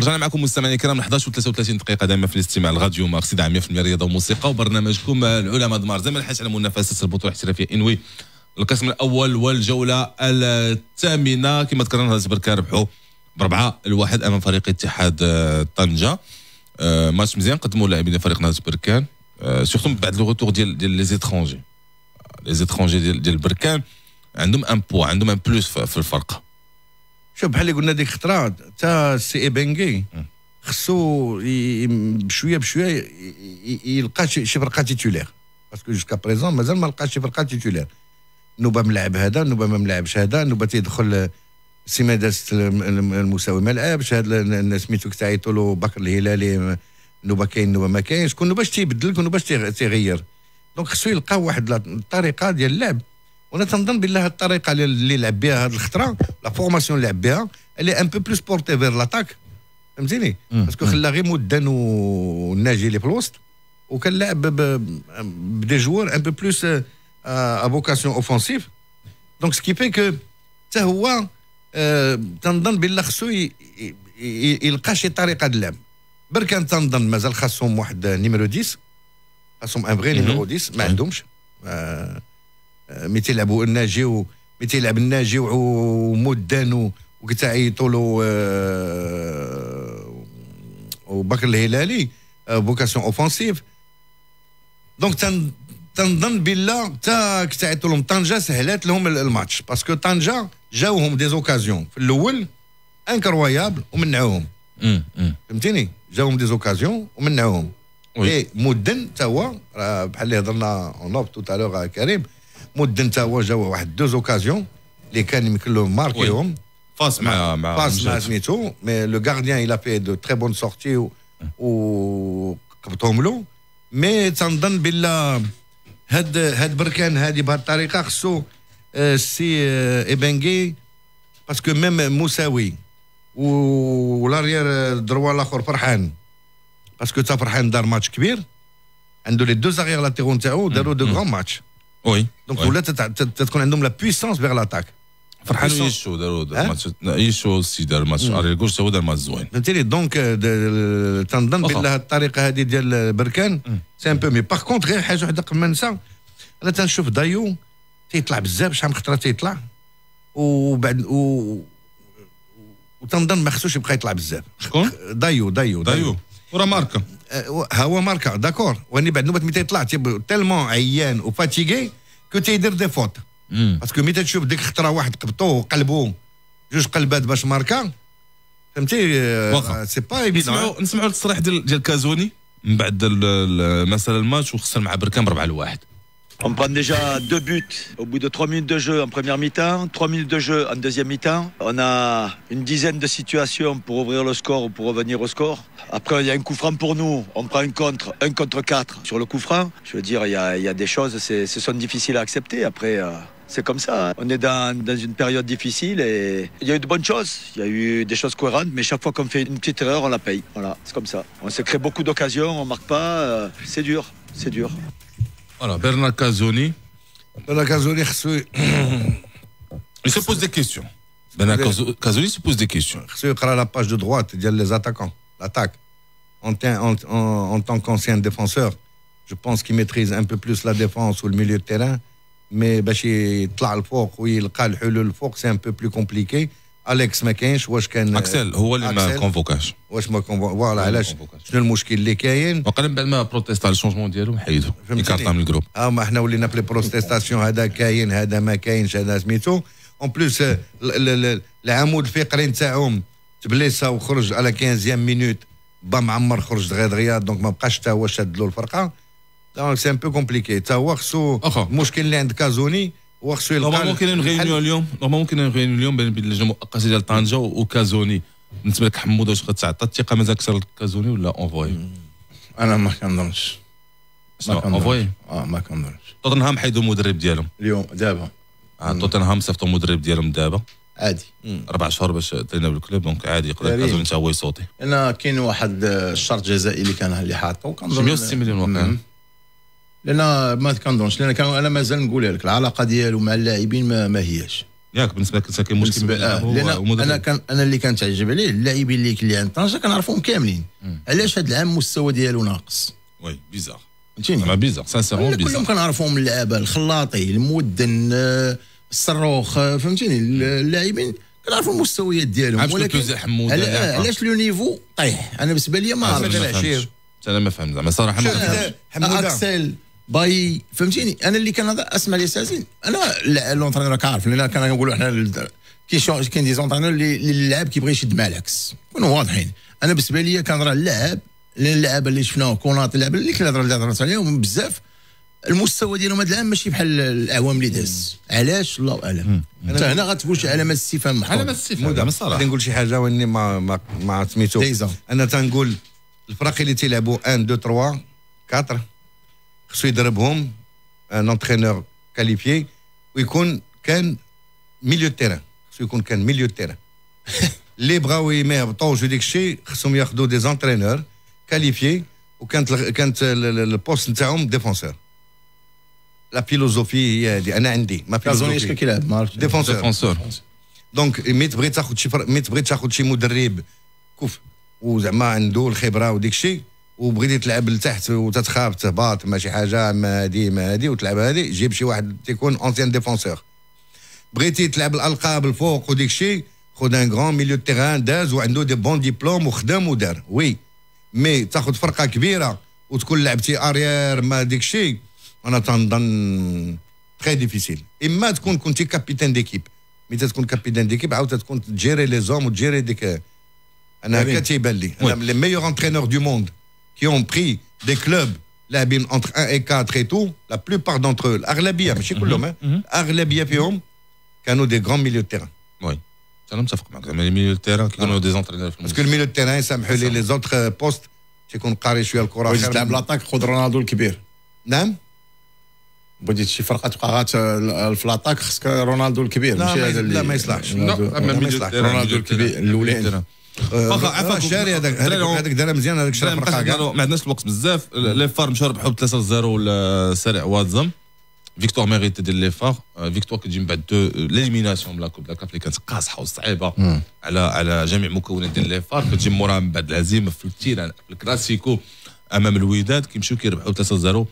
رجعنا معكم مستمعينا الكرام 11 و33 دقيقة دائما في الاستماع الراديو مارسي دعم 100% رياضة وموسيقى وبرنامجكم العلماء دمار زي ما الحديث على منافسة البطولة الاحترافية إنوي القسم الأول والجولة الثامنة. كما ذكرنا هذا بركان ربحوا ب4-1 أمام فريق اتحاد طنجة. ماتش مزيان قدموا لاعبين فريق نهضة بركان سورتو من بعد لو روتور ديال لي زيترونجي. لي زيترونجي ديال بركان عندهم ان بوا عندهم ان بلوس في الفرقة. شوف بحال اللي قلنا ديك الخطره تا سي ايبنغي خصو بشويه بشويه يلقى شي فرقه تيتولير باسكو جوسكا بريزون مازال ما لقاش شي فرقه تيتولير. نوبه ملعب هذا نوبه ما ملعبش هذا نوبه تيدخل سيما دازت المساوي ما لعبش هذا سميتو تعيطوا له بكر الهلالي نوبه كاين نوبه ما كاينش كون باش تيبدل كون باش تيغير. دونك خصو يلقى واحد الطريقه ديال اللعب. وانا تنظن بالله هذه الطريقه اللي لعب بها هذه الخطره لا فورماسيون اللي لعب بها اللي ان بو بلوس بورتي فير لاتاك فهمتيني باسكو خلا غير مدن والناجي اللي في الوسط وكان لعب بدي جوار ان بو بلوس ا فوكاسيون اوفونسيف. دونك سكي في كو حتى هو تنظن بالله خصو يلقى شي طريقه د اللعب. بركان تنظن مازال خاصهم واحد نيميرو 10 خاصهم ان فغي نيميرو 10 ما عندهمش. مي تيلعبوا الناجي مي تيلعب الناجي ومدان وقلت عيطوا له وبكر الهلالي فوكاسيون اوفونسيف. دونك تنظن بالله تا كتعيطوا لهم طنجه سهلات لهم الماتش باسكو طنجه جاوهم دي زوكازيون في الاول انكرويابل ومنعوهم. فهمتيني جاوهم دي زوكازيون ومنعوهم. اي مدن تا هو بحال اللي هضرنا اون تو تالور كريم مدن تا هو جاو واحد دو زوكازيون اللي كان يمكن له ماركيهم فاس مع سميتو مي لو غارديان il a fait de très bonnes sorties وقبطهم له. مي تنظن بالله هاد بركان هادي بهاد الطريقه خصو سي ايبنغي باسكو ميم موساوي والاريير دروا الاخر فرحان باسكو تا فرحان دار ماتش كبير عنده لي دو زاريير لاتيرون تاعو داروا دو غران ماتش. وي دونك ولا تكون عندهم لا بويسونس فيغ لاتاك. فرحان يشو داروا ماتش يشو سي دار ماتش اري غوش هو دار ماتش زوين فهمتيني. دونك تنظن بالله الطريقه هذه ديال بركان سي ان بو مي باغ كونت غير حاجه وحده قبل ما ننسى انا تنشوف دايو تيطلع بزاف شحال من خطره تيطلع وبعد وتنظن ما خصوش يبقى يطلع بزاف. شكون؟ دايو ورا ماركا هو ماركا داكور واني بعد نوبه متى يطلع تيلمون عيان وفاتيغي كو تيدير دي فوت باسكو متى تشوف ديك الخطره واحد قبطوه وقلبوه جوج قلبات باش ماركا فهمتي سي با ايفيدون. نسمعوا التصريح ديال كازوني من بعد مثلا الماتش وخسر مع بركان ب4-1. On prend déjà 2 buts au bout de 3 minutes de jeu en première mi-temps, 3 minutes de jeu en deuxième mi-temps. On a une dizaine de situations pour ouvrir le score ou pour revenir au score. Après, il y a un coup franc pour nous. On prend un contre 4 sur le coup franc. Je veux dire, il y a des choses, ce sont difficiles à accepter. Après, c'est comme ça. On est dans une période difficile et il y a eu de bonnes choses. Il y a eu des choses cohérentes, mais chaque fois qu'on fait une petite erreur, on la paye. Voilà, c'est comme ça. On se crée beaucoup d'occasions, on ne marque pas. C'est dur, c'est dur. Voilà, Bernard Casoni, il se pose des questions. Bernard Casoni se pose des questions. Il y la page de droite, il y a les attaquants, l'attaque. En tant qu'ancien défenseur, je pense qu'il maîtrise un peu plus la défense ou le milieu de terrain. Mais باش يطلع الفوق ويلقى الحلول الفوق c'est un peu plus compliqué. أليكس ما كاينش واش كان أكسل هو اللي ما كونفوكاش واش ما فوالا علاش شنو المشكل اللي كاين وقال من بعد ما بروتيست على الشونجمون ديالو حيدو يكارطا من الجروب ما احنا ولينا بلي بروتيستاسيون هذا كاين هذا ما كاينش هذا سميتو اون بلوس العمود الفقري نتاعهم تبليسا وخرج على 15 مينوت با معمر خرج دغيا دونك ما بقاش حتى هو شاد له الفرقه دونك سي ان بو كومبليكي تا هو خصو المشكل اللي عند كازوني هو خصو يلقى ممكن ريونيون اليوم بين اللجنه المؤقته ديال طنجه وكازوني. بالنسبه لك حمود واش غتعطى الثقه مازال اكثر لكازوني ولا اونفوي؟ انا ما كنظنش اونفوي ما كنظنش. توتنهام حيدوا المدرب ديالهم اليوم دابا توتنهام صيفطوا المدرب ديالهم دابا عادي 4 شهور باش ترينا بالكلوب دونك عادي يقدر كازوني حتى هو يصوتي. انا كاين واحد الشرط جزائي اللي كان اللي حاطه كنظن 160 مليون واقع لان ما كنظنش لان انا مازال نقولها لك العلاقه ديالو مع اللاعبين ما هياش ياك بالنسبه لك كاين مشكل انا اللي كان تعجب عليه اللاعبين اللي عند طنجه كنعرفهم كاملين. علاش هذا العام المستوى ديالو ناقص؟ وي بيزار فهمتيني؟ ما بيزار سانسيرمون بيزار. كلهم كنعرفوهم اللعابه الخلاطي المودن الصاروخ فهمتيني اللاعبين كنعرفوا المستويات ديالهم. ولكن علاش لو نيفو طيح؟ انا بالنسبه لي ما عرفتش. انا ما فهمت زعما صراحه ما فهمتش. اكسل باي فهمتيني. انا اللي كان اسمع لي سازين انا لونترينور كعارف لان كنقولوا حنا كاين دي زونترينور اللي اللاعب كيبغي يشد مع العكس كونوا واضحين. انا بالنسبه لي كان راه اللاعب اللعابه اللي شفناهم كونات اللعابه اللي هضرت عليهم بزاف المستوى ديالهم هذا العام ماشي بحال الاعوام اللي داز. علاش الله اعلم. انت هنا غتقول شي علامه استفهام. علامه استفهام الصراحه. غادي نقول شي حاجه واني ما سميتو. انا تنقول الفرق اللي تيلعبوا 1 2 3 4 خصو يدربهم ان انترينور كاليفيي ويكون كان ميليو تيران. خصو يكون كان ميليو تيران اللي بغاو ما يهبطوش وديك الشيء خصهم ياخذوا دي زونترينور كاليفيي كانت البوست نتاعهم ديفونسور. لا فيلوزوفي هي هذه انا عندي ما فيلوزوفي شكون كيلعب ما عرفتش ديفونسور. دونك مي تبغي تاخذ شي مدرب كوف وزعما عنده الخبره وديك الشيء وبغيتي تلعب لتحت وتتخاف تهبط ماشي حاجه ما هذه وتلعب هذه جيب شي واحد تيكون اونسيان ديفونسور. بغيتي تلعب الالقاب الفوق وديك الشيء خذ ان غران ميليو تيران داز وعنده دي بون ديبلوم وخدم ودار. وي مي تاخذ فرقه كبيره وتكون لعبتي اريير ما ديك الشيء انا تنظن تري ديفيسيل. اما تكون كنتي كابيتان ديكيب مي تكون كابيتان ديكيب عاود تكون تجيري لي زوم وتجيري ديك. انا هكا تيبان لي لي ميور انترينور دو موند qui ont pris des clubs لاعبين entre 1 et 4 et tout la plupart d'entre eux الاغلبيه ماشي كلهم الاغلبيه فيهم كانوا دي غران ميليو تيران. وي انا متفق معك زعما الميليو تيران كيكونوا دي زونترينور باسكو الميليو تيران يسامحوا لي لي زوتر بوست تيكون قاري شويه الكره خير تلعب لاطاك خذ رونالدو الكبير. نعم بغيتي شي فرقه تبقى غات في لاطاك خصك رونالدو الكبير ماشي هذا اللي لا ما يصلحش. ما يصلحش رونالدو الكبير الاولين واخا عفاك شاري هذاك دار مزيان هذاك شرا فرقه كاع ما عندناش الوقت بزاف. لي فار مشاو ربحوا ب 3-0 لسريع واتزم فيكتوار ميريتي ديال لي فار فيكتوار كتجي من بعد ليليميناسيون من لا كوب داكاف اللي كانت قاصحه وصعيبه على جميع مكونات ديال لي فار كتجي موراها من بعد الهزيمه في التيران في الكلاسيكو امام الوداد كيمشيو كيربحوا 3-0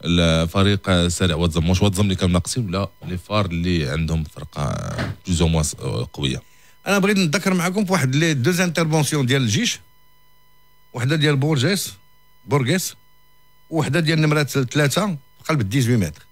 الفريق سريع واتزم. واش واتزم اللي كانوا ناقصين ولا لي فار اللي عندهم فرقه بلوز او موان قويه؟ انا بغيت نذكر معكم في واحد لي دوز انترفونسيون ديال الجيش وحده ديال بورغيس وحده ديال نمره 3 في قلب 18 متر.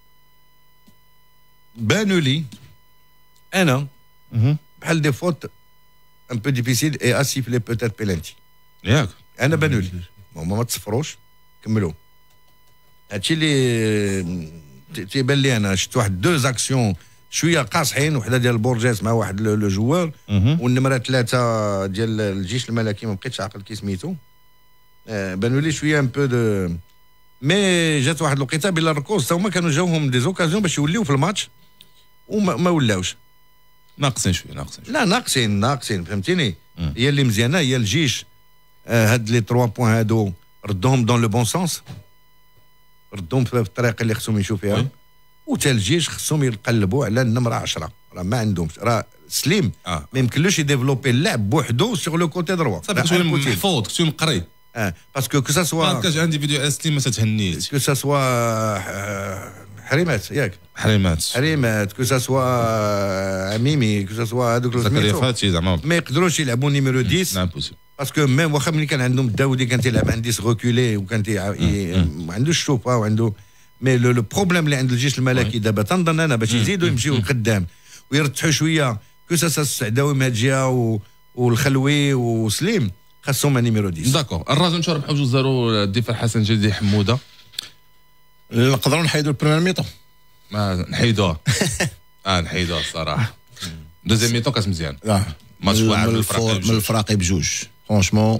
بانوا لي انا بحال دي فوت ان بو ديفيسيل اي اسيفلي بوتيت بيلانتي ياك انا بانوا لي هما ما تصفروش كملوا. هادشي اللي تيبان لي انا شفت واحد دو زاكسيون شويه قاصحين وحده ديال بورجيس مع واحد لو جوار والنمره 3 ديال الجيش الملكي ما بقيتش عاقل كي سميتو. بانوا لي شويه ان بو دو مي جات واحد الوقيته بلا الركوز تا هما كانوا جاوهم دي زوكازيون باش يوليو في الماتش وما ولاوش ناقصين شويه لا ناقصين فهمتيني. هي اللي مزيانه هي الجيش هاد لي 3 بوين هادو ردوهم دون لو بون سونس ردوهم في الطريق اللي خصهم يمشيو فيها. وتا الجيش خصهم يقلبوا على النمره 10 راه ما عندهمش راه سليم ما يمكنلوش يديفلوبي اللعب بوحدو سور لو كوتي دروا صافي محفوظ كنتو مقري باسكو كو سا سوا كاش عندي فيديو استيم ما تتهنيت كو سا سوا حريمات ياك حريمات كو سا سوا عميمي كو سا سوا هذوك فاتي زعما ما يقدروش يلعبوا نيميرو 10 باسكو ميم واخا ملي كان عندهم الداودي كان تيلعب عن 10 ريكولي وكان ما عندوش الشوفه وعنده مي لو بروبليم اللي عند الجيش الملكي دابا تنظن انا باش يزيدوا يمشيو لقدام ويرتحوا شويه كو سا السعداوي من هاد الجهه والخلوي وسليم خاصهم نيميرو 10. داكور الراجل مشى ربحوا 2-0 الدفاع حسن جدي حموده نقدروا نحيدوا البريمير ميطون ما نحيدوها نحيدوها الصراحه دوزيام ميطون كاس مزيان ماتش واعر من الفراقي بجوج فرونشمون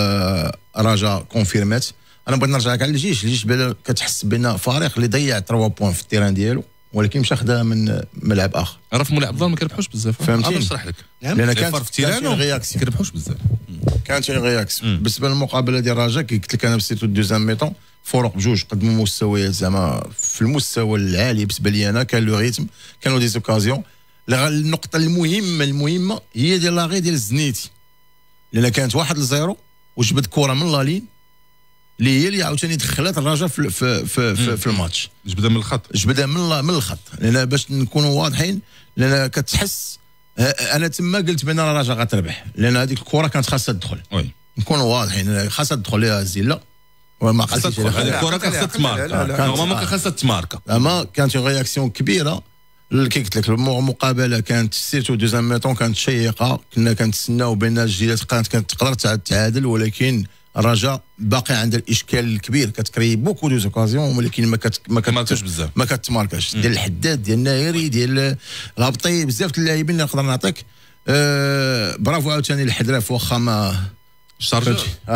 رجا كونفيرمات. انا بغيت نرجع لك على الجيش كتحس بان فريق اللي ضيع 3 بوين في التيران ديالو ولكن مشى خداها من ملعب اخر. راه في ملعب الظل ما كيربحوش بزاف فهمتيني نشرح لك لان كانت في التيران رياكسيون كيربحوش بزاف كانت رياكسيون بالنسبه للمقابله ديال الرجاء قلت لك انا بسيتو دوزيام ميطون فروق بجوج قدموا مستويات زعما في المستوى العالي بالنسبه لي انا كان لو ريتم كانوا دي اوكازيون النقطه المهمه هي ديال لاغي ديال الزنيتي، لان كانت 1-0 وجبد كره من لالين اللي هي اللي عاوتاني دخلت الرجاء في الماتش. جبدها من الخط، جبدها من الخط، لان باش نكونوا واضحين، لان كتحس انا تما قلت بان الرجاء غتربح، لان هذيك الكره كانت خاصها تدخل. وي نكونوا واضحين، خاصها تدخل لها الزله وما خاصها تدخل. هذيك الكره كانت خاصها تماركا، نورمالمون كان خاصها تماركا، اما كانت رياكسيون كبيره. كي قلت لك المقابله كانت سيرتو دوزيام ميطون كانت شيقه، كنا كنتسناو بان الجيلات كانت تقدر تعادل، ولكن الرجاء باقي عند الاشكال الكبير، كتكري بوكو دو زوكازيون ولكن ما كتماركاش. ديال الحداد، ديال النايري، ديال الهبطي، بزاف اللاعبين اللي نقدر نعطيك. برافو عاوتاني الحدراف، واخا ما شارجي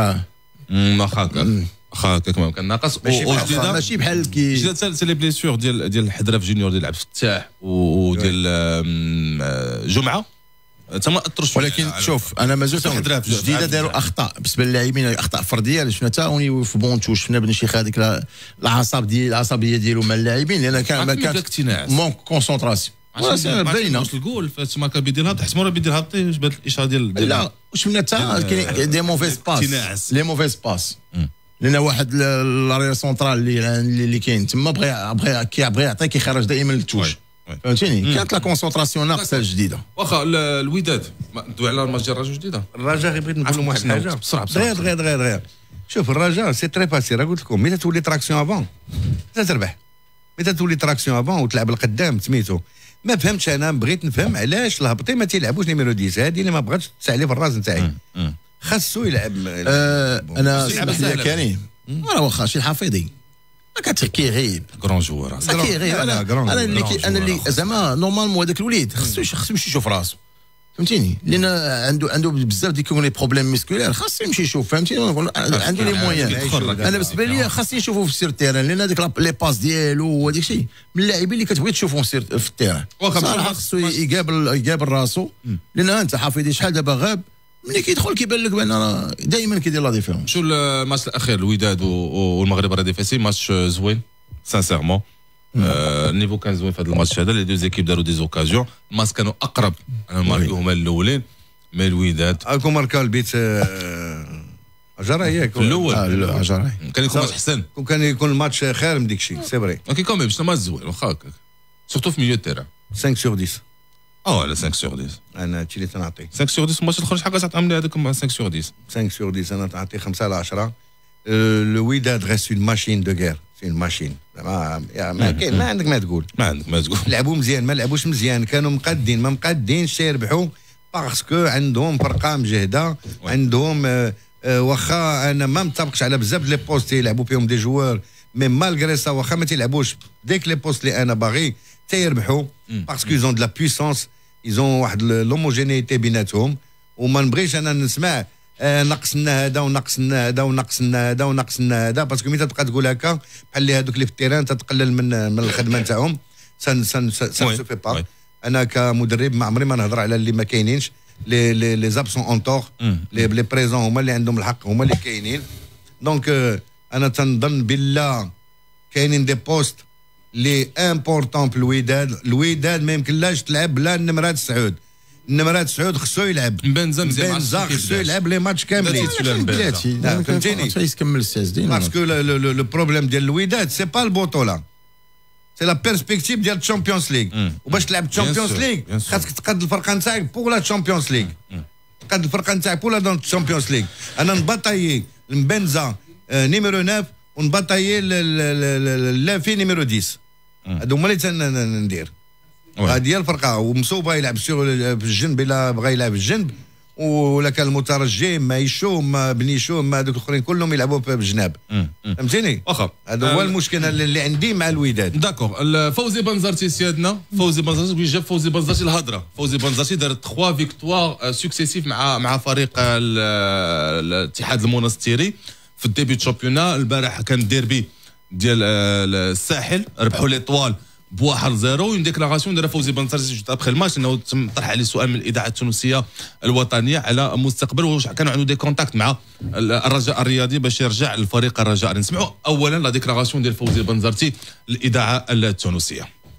واخا كما كان ناقص، وجديده ماشي بحال كي جات لي بليسيور ديال الحدراف جونيور ديال عبد الفتاح وديال جمعه تما اثرش. ولكن شوف انا مازلت جديده داروا اخطاء بالنسبه للاعبين، اخطاء فرديه. شفنا تاوني في بونتو، شفنا بن شيخ هذيك العصبيه ديالو مع اللاعبين، لان كان ما كانت مونك كونسونطراسيون باينه. الجول تما كان بيدير الهبط، حيت مورا بيدير الهبط جبد الاشاره ديال لا. وشفنا حتى كاين دي موفيز باس، لي موفيز باس، لان واحد لارير سونترال اللي كاين تما بغى يعطي كيخرج دائما للتوش، فهمتيني. كانت لا كونسونطراسيون ناقصه جديده. واخا الوداد ندوي على الماتش ديال الرجاء جديده. الرجاء بغيت نقول لهم واحد الحاجه بسرعه غير شوف الرجاء سي تري باسي. راه قلت لكم ملي تولي تراكسيون افون تربح، ملي تولي تراكسيون افون وتلعب القدام سميتو. ما فهمتش، انا بغيت نفهم علاش الهبطي ما تيلعبوش نيميرو 10. هذه اللي ما بغاتش تسعلي في الراس نتاعي، خاصو يلعب. انا سمح لي كريم، راه واخا شي الحفيظي كتحكي غيب كرون جوار، انا اللي زعما نورمالمون هذاك الوليد خصو يمشي يشوف راسو، فهمتيني. لان عنده بزاف ديكون لي بروبليم ميسكولير، خاصو يمشي يشوف، فهمتيني. عنده لي مويان. انا بالنسبه لي خاصني نشوفو في السير التيران، لان هذيك لي باس ديالو وهذاك الشيء من اللاعبين اللي كتبغي تشوفهم في التيران. صراحه خاصو يقابل راسو، لان انت حافظي شحال دابا غاب، ملي كيدخل كيبان لك بان دائما كيدير لا ديفيرونس. شو الماتش الاخير الوداد والمغرب الرياضي فاسي ماتش زوين سانسيرمون. النيفو كان زوين في هذا الماتش هذا. لي دو زيكيب داروا دي زوكازيون، الماتش كانوا اقرب انا ماركو هما الاولين، مي الوداد راكم ماركا البيت جراي ياك الاول جراي كان يكون ماتش احسن، كان يكون الماتش خير من ديك الشيء. سي فري اوكي كومي باش ماتش زوين واخا هكاك، سورتو في ميليو تيران 5 sur 10. على 5 sur 10 انا هادشي اللي تنعطي 5 sur 10. الماتش الاخر شحال كتعطيهم لي هذاك 5 sur 10؟ 5 sur 10 انا تعطي 5 على 10. لو وداد غيس اون ماشين دو غير، سي اون ماشين. ما كاين، ما عندك ما تقول، لعبوا مزيان ما لعبوش مزيان، كانوا مقادين ما مقادينش يربحوا باسكو عندهم فرقه مجهده، عندهم واخا انا ما متفقش على بزاف لي بوست يلعبوا فيهم دي جوار، مي مالغري سا واخا ما تيلعبوش ديك لي بوست اللي انا باغي تيربحوا باسكو يزون دو لا بويسونس، يزون واحد لوموجينيتي بيناتهم. وما نبغيش انا نسمع نقص لنا هذا ونقص لنا هذا ونقص لنا هذا ونقص لنا هذا، باسكو ملي تبقى تقول هكا بحال اللي هذوك اللي في التيران تتقلل من الخدمه نتاعهم. سان سو في با. انا كمدرب ما عمري ما نهضر على اللي ما كاينينش، لي زابسون اون تور، لي بريزون هما اللي عندهم الحق، هما اللي كاينين. دونك انا تنظن بالله كاينين دي بوست لي امبورطون في الوداد ما يمكنلاش تلعب بلا النمرات السعود. النمرات سعود خصو يلعب، بنزا خصو يلعب لي ماتش كاملين، فهمتيني. يكمل الساس ديالو باسكو لو بروبليم ديال الوداد سي با البطوله، سي لا بيرسبكتيف ديال الشامبيونز ليغ. وباش تلعب الشامبيونز ليغ خاصك تقاد الفرقه نتاعك بور لا الشامبيونز ليغ، تقاد الفرقه نتاعك بور لا الشامبيونز ليغ. انا نبطايي بنزا نيميرو 9 ونبطايي لافي نيميرو 10، هادو هما اللي ندير. هذه هي الفرقه. ومصوبه يلعب في الجنب الا بغى يلعب الجنب، ولا كان المترجي ما يشو ما بنيشو ما هذوك الاخرين كلهم يلعبوا بالجناب، فهمتيني. واخا هذا هو المشكل اللي عندي مع الوداد. داكور. فوزي بنزرتي سيادنا، فوزي بنزرتي جاب فوزي بنزرتي الهضره. فوزي بنزرتي دار 3 فيكتوار سكسيسيف مع فريق الاتحاد المنستيري في الديبي تشامبيونا. البارح كان ديربي ديال الساحل، ربحوا ليطوال ب1-0. اون ديكلاراسيون دار فوزي بنزرتي جوست ابخي الماتش، انه تم طرح عليه سؤال من الاذاعه التونسيه الوطنيه على مستقبل، واش كانوا عنده دي كونتاكت مع الرجاء الرياضي باش يرجع للفريق الرجاء. نسمعوا اولا لا ديكلاراسيون ديال فوزي بنزرتي للاذاعه التونسيه.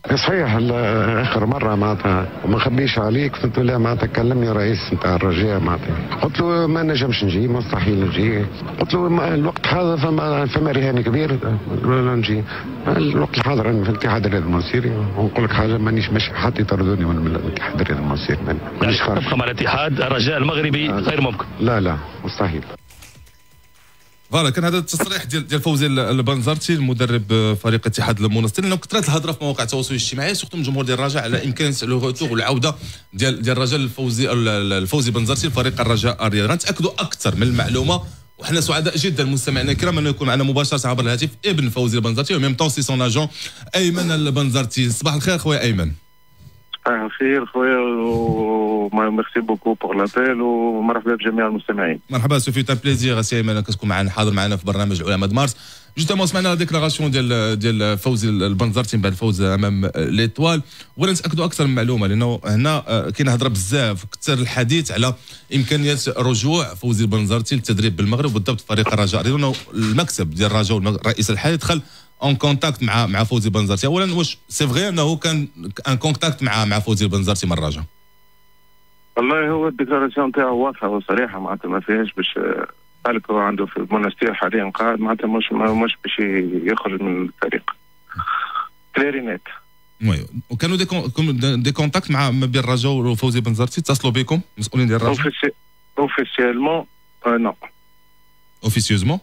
صحيح اخر مره معناتها ما نخبيش عليك قلت له معناتها كلمني رئيس نتاع الرجاء معناتها قلت له ما نجمش نجي مستحيل نجي قلت له الوقت الحاضر فما رهان كبير ولا نجي الوقت الحاضر انا في الاتحاد الرياضي المنصيري ونقول لك حاجه مانيش ماشي حتى يطردوني من الاتحاد الرياضي المنصيري مانيش خارج تبقى مع الاتحاد الرجاء المغربي غير ممكن لا مستحيل. فوالا كان هذا التصريح ديال فوزي البنزرتي المدرب فريق اتحاد المنصير لانه كثرت الهضره في مواقع التواصل الاجتماعي سورتو من الجمهور ديال الرجاء على امكانيه لو روتور والعوده ديال الرجاء الفوزي بنزرتي لفريق الرجاء الرياضي. غنتاكدوا اكثر من المعلومه وحنا سعداء جدا مستمعينا الكرام انه يكون معنا مباشره عبر الهاتف ابن فوزي البنزرتي وميم طون سي سون اجون ايمن البنزرتي. صباح الخير خويا ايمن. صباح الخير خويا وميرسي بوكو بور لابيل ومرحبا بجميع المستمعين. مرحبا سو فيت ان بليزير سي ايمن كتكون معنا حاضر معنا في برنامج العلماء مارس. جوستومون سمعنا ديكلاراسيون ديال فوزي البنزرتي من بعد الفوز امام ليتوال ولا نتاكدوا اكثر من معلومه لانه هنا كاين هضره بزاف كثر الحديث على امكانيه رجوع فوزي البنزرتي للتدريب بالمغرب وبالضبط فريق الرجاء لانه المكسب ديال الرجاء والرئيس الحالي دخل اون كونتاكت مع فوزي البنزرتي. اولا واش سي فغي انه كان ان كونتاكت مع فوزي البنزرتي من الرجاء؟ والله هو الديكلاراسيون تاعو واضحه وصريحه معناتها ما فيهاش باش قالك هو عنده في المونستير حاليا قاعد معناتها مش باش يخرج من الفريق كلارينيت. وي وكانوا دي كونتاكت مع ما بين الرجاء وفوزي بنزرتي اتصلوا بكم مسؤولين ديال الرجاء؟ اوفيسيالمون نو. اوفيسيوزمون؟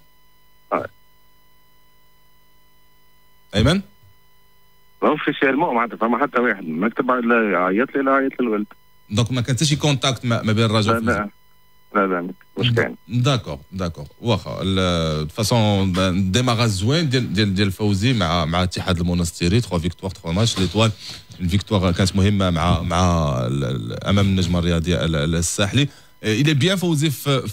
ايمن؟ اوفيسيالمون معناتها فما حتى واحد من المكتب عيط لي لا عيط للولد. دونك ما كان حتى شي كونتاكت ما بين الرجاء لا واش كاين. داكور واخا فاسون ديماراج زوين ديال فوزي مع اتحاد المنصيري 3 فيكتوار 3 ماتش ليتوال الفيكتوار كانت مهمه مع امام النجم الرياضي الساحلي. الى بيان فوزي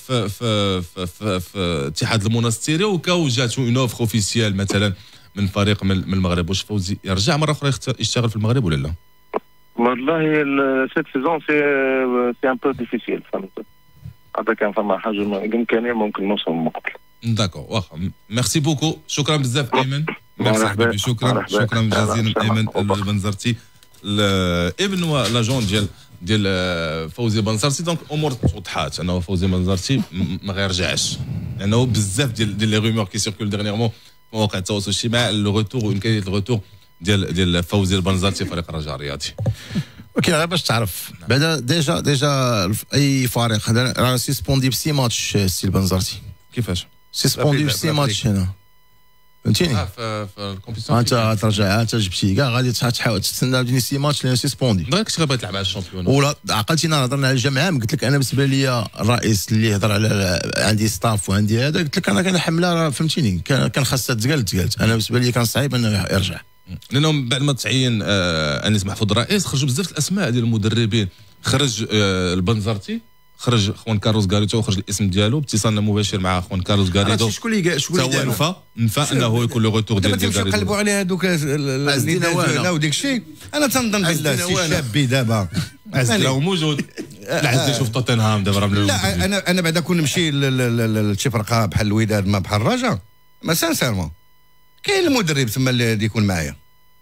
في اتحاد المنصيري وكاو جاتو اون اوفر اوفيسيال مثلا من فريق من المغرب. واش فوزي يرجع مره اخرى يشتغل في المغرب ولا لا؟ والله سيت سيزون سي ان بو ديفيسيل فهمت. هذا كان فما حاجه بامكانيه ممكن نوصل للمقبل. داكور واخا ميرسي بوكو شكرا بزاف ايمن. ميرسي حبيبي شكرا جزيلا ايمن البنزرتي الابن ولاجون ديال فوزي بنزرتي. دونك الامور توضحات انه فوزي بنزرتي ما غيرجعش لانه بزاف ديال لي رومور كي سيركول ديرنييرمون في مواقع التواصل الاجتماعي لو روتور وامكانيه الروتور ديال فوزي البنزرتي فريق الرجاء الرياضي. اوكي غير باش تعرف بعدا ديجا اي فريق راه سيسبوندي بسي ماتش سي البنزرتي. كيفاش؟ سيسبوندي بسي ماتش هنا فهمتيني؟ في الكومبيتيسيون انت ترجع انت جبتي كاع غادي تحاول تستنى ديني سي ماتش لان سيسبوندي. دونك كنت غادي تلعب على الشامبيون ولا عقلتينا هضرنا على الجمع عام قلت لك انا بالنسبه لي الرئيس اللي هضر على عندي ستاف وعندي هذا قلت لك انا كنحملها فهمتيني كان خاصها تقالت انا بالنسبه لي كان صعيب انه يرجع لانه بعد ما تعين انيس محفوظ الرئيس خرجوا بزاف الاسماء ديال المدربين. خرج البنزرتي خرج خوان كارلوس غاريتو وخرج الاسم ديالو باتصال مباشر مع خوان كارلوس غاريتو. شكون اللي نفى انه يكون لو روتور ديال غاريتو. نقلبوا على هذوك لا وديك الشيء انا تنظن بالله سي شابي دابا عزلي راه موجود. العزلي شوف توتنهام دابا راه لا انا بعدا كون نمشي لشي فرقه بحال الوداد ما بحال الرجاء ما سانسيرمون كاين المدرب تما اللي يكون معايا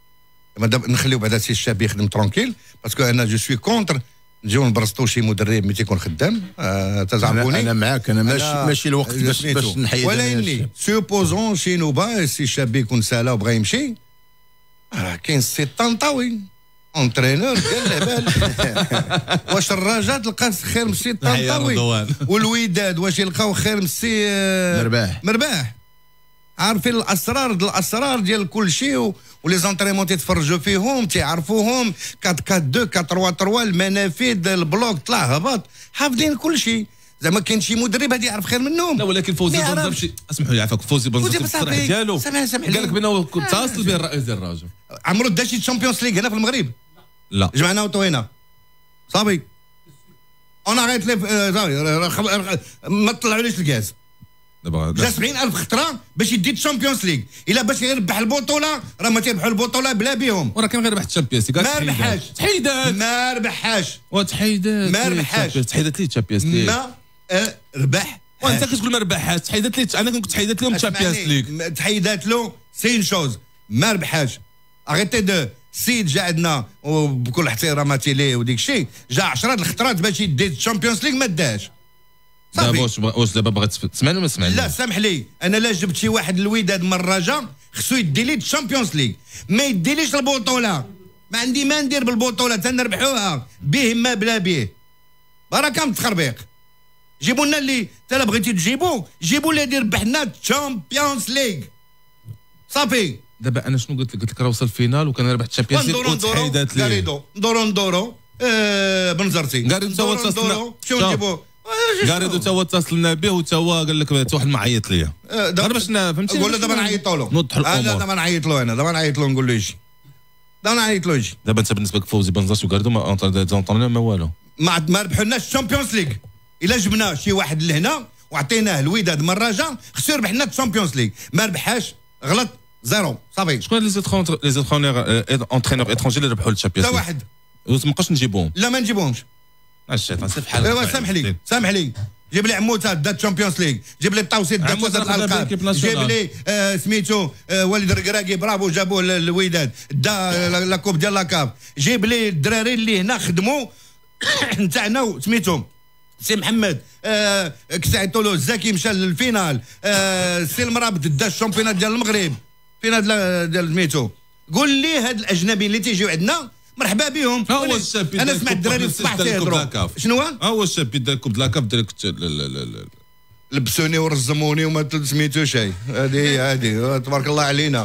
نخليو بعدا سي الشاب يخدم ترونكيل باسكو انا جو سوي كونتر نجيو نبرزطو شي مدرب ملي تيكون خدام تزعموني. انا معاك انا ماشي الوقت باش نحيد ولكن سوبوزون شي نوبا سي الشاب يكون سالا وبغى يمشي كاين سي طنطاوي اونترينور ديال العبال. واش الرجاء تلقى خير من سي طنطاوي والوداد واش يلقاو خير من سي مرباح عارفين الاسرار ديال كل شيء ولي زونطريمون تيتفرجوا فيهم تيعرفوهم 4-4-2 4-3-3 المنافذ البلوك طلع هبط حافظين كل شيء. زعما كاين شي مدرب هادي يعرف خير منهم. لا ولكن فوزي بنزرتي اسمحوا لي عفاك فوزي بنزرتي التصريح ديالو قال لك بانه اتصل به الرئيس ديال الرجاء. عمرو دا شي تشامبيونز ليغ هنا في المغرب؟ لا جمعنا اوتو هنا صافي انا غيت ما طلعوليش الكاس جا 70,000 خطره باش يدي الشامبيونز ليغ الا باش يربح البطوله راه ما تيربحوا البطوله بلا بهم. وراه كان غير ربح الشامبيونز ليغ ما ربحاش تحيدات ما ربحاش وتحيدات ما ربحاش تحيدات ليه الشامبيونز ليغ ما ربح وانت كتقول ما ربحش تحيدات ليه. انا كنت تحيدات لهم الشامبيونز ليغ تحيدات له سي اون شوز ما ربحاش. اريتي السيد جا عندنا وبكل احتراماتي ليه وديك الشيء جا 10 الخطرات باش يدي الشامبيونز ليغ ما داش. دابا واش دابا بغيت تسمعني ولا ما تسمعنيش؟ لا سامح لي، انا لا جبت شي واحد الوداد من الرجاء خصو يدي لي الشامبيونز ليغ، ما يديليش البطوله. ما عندي ما ندير بالبطوله، تنربحوها به ما بلا به. بركه من التخربيق. جيبوا لنا اللي تلا بغيتي تجيبوا، جيبوا اللي يدير ربحنا الشامبيونز ليغ. صافي. دابا انا شنو قلت لك راه وصل فينال وكان ربح الشامبيونز ليغ وتحيدات ليه. ندورو بنزرتي. غاريدو تا هو اتصلنا. شنو نجيبوا؟ غاريدو تا هو اتصلنا به وتا هو قال لك واحد معيط ليا. غير باش فهمتي. قول له دابا نعيطوا له. نوضحوا الامور. انا دابا نعيط له، دابا نعيط له نقول له يجي. دابا نعيط له يجي. دابا انت بالنسبه لك فوزي بنزرتي وغاريدو ما اونطرنا ما والو. ما ربحناش الشامبيونز ليغ. الا جبنا شي واحد لهنا وعطيناه الوداد من الرجاء خصو يربح لنا الشامبيونز ليغ، ما ربحاش غلط زيرو صافي. شكون لي انترينور اترونجي اللي ربحوا الشامبيونز ليغ؟ تا واحد. ومابقاش نجيبوهم. لا ما نجيبوهمش. الشيطان سير بحال. ايوا سامح لي جيب لي عموته دا الشامبيونز ليغ، جيب لي التوسيط دا الالقاب، جيب لي سميتو وليد الركراكي برافو جابوه للوداد دا لا كوب ديال لاكاب، جيب لي الدراري اللي هنا خدموا نتاعنا سميتو سي محمد كسعتو له الزكي مشى للفينال، سي المرابط دا الشامبيونات ديال المغرب فينال ديال سميتو. قول لي هاد الاجنبي اللي تيجيو عندنا مرحبا بهم. هو الشاب انا سمعت الدراري في الصباح تيهضروا. شنو هو الشاب دار كوب لاكاب ديالك لبسوني ورزموني وما سميتو شيء. هذه تبارك الله علينا.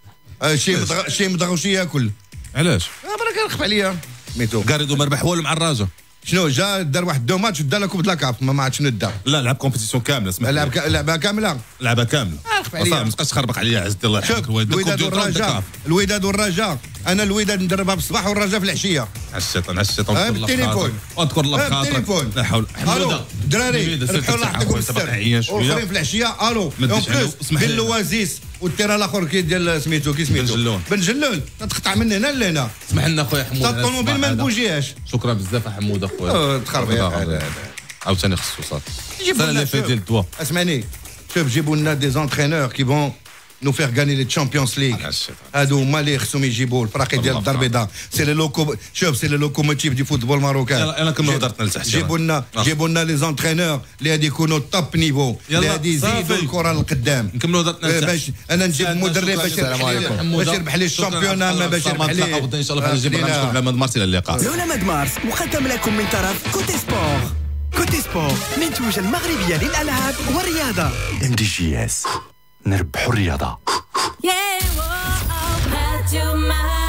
شي مضغ وشي ياكل. علاش؟ برك نخف عليا سميتو. غاريدو ما ربح والو مع الرجاء. شنو جا دار واحد دو ماتش ودار لا كوب لاكاب ما عرفت شنو دا. لا لعب كومبيتيسيون كامله اسمح لي. لعبها كامله. لعبها كامله. صافي ما تبقاش تخربق عليا عز الله يحفظك. الوداد والرجاء انا الوداد ندربها بالصباح والرجاء في العشيه. الشيطان بالتليفون. اذكر الله بخاطرك. لا حول. الو دراري ربحوا الله يعطيكم السر. والاخرين في العشيه الو. اون بلوس بين لوازيس والتيرا الاخر كي ديال سميتو كي سميتو بن جلول تقطع من هنا لهنا. اسمح لنا خويا حمود. الطوموبيل ما نبوجيهاش. شكرا بزاف حمود اخويا. تخربيق عاوتاني خصو صافي. سال لي في ديال الدواء. اسمعني شوف جيبوا لنا دي زونترينور كي فون nous faire gagner les Champions League. هادو هما اللي خصهم يجيبوا الفراقي ديال الدار البيضاء. سي لي لوكو شوف سي لي لوكوموتيف دي فوتبول ماروكان. انا كملوا هضرتنا لتحت. جيبوا لنا لي زونترينور اللي غادي يكونوا توب نيفو اللي غادي يزيدوا الكره للقدام. نكملوا هضرتنا لتحت. باش انا نجيب مدرب باش يربح لي الشامبيون ما باش يربح لي. ان شاء الله في نجيب برنامجكم على ماد مارس. الى اللقاء. لولا ماد مارس مقدم لكم من طرف كوتي سبور. كوتي سبور منتوجة المغربية للألعاب والرياضة. MDGS نربحوا الرياضة. Yeah, whoa, oh,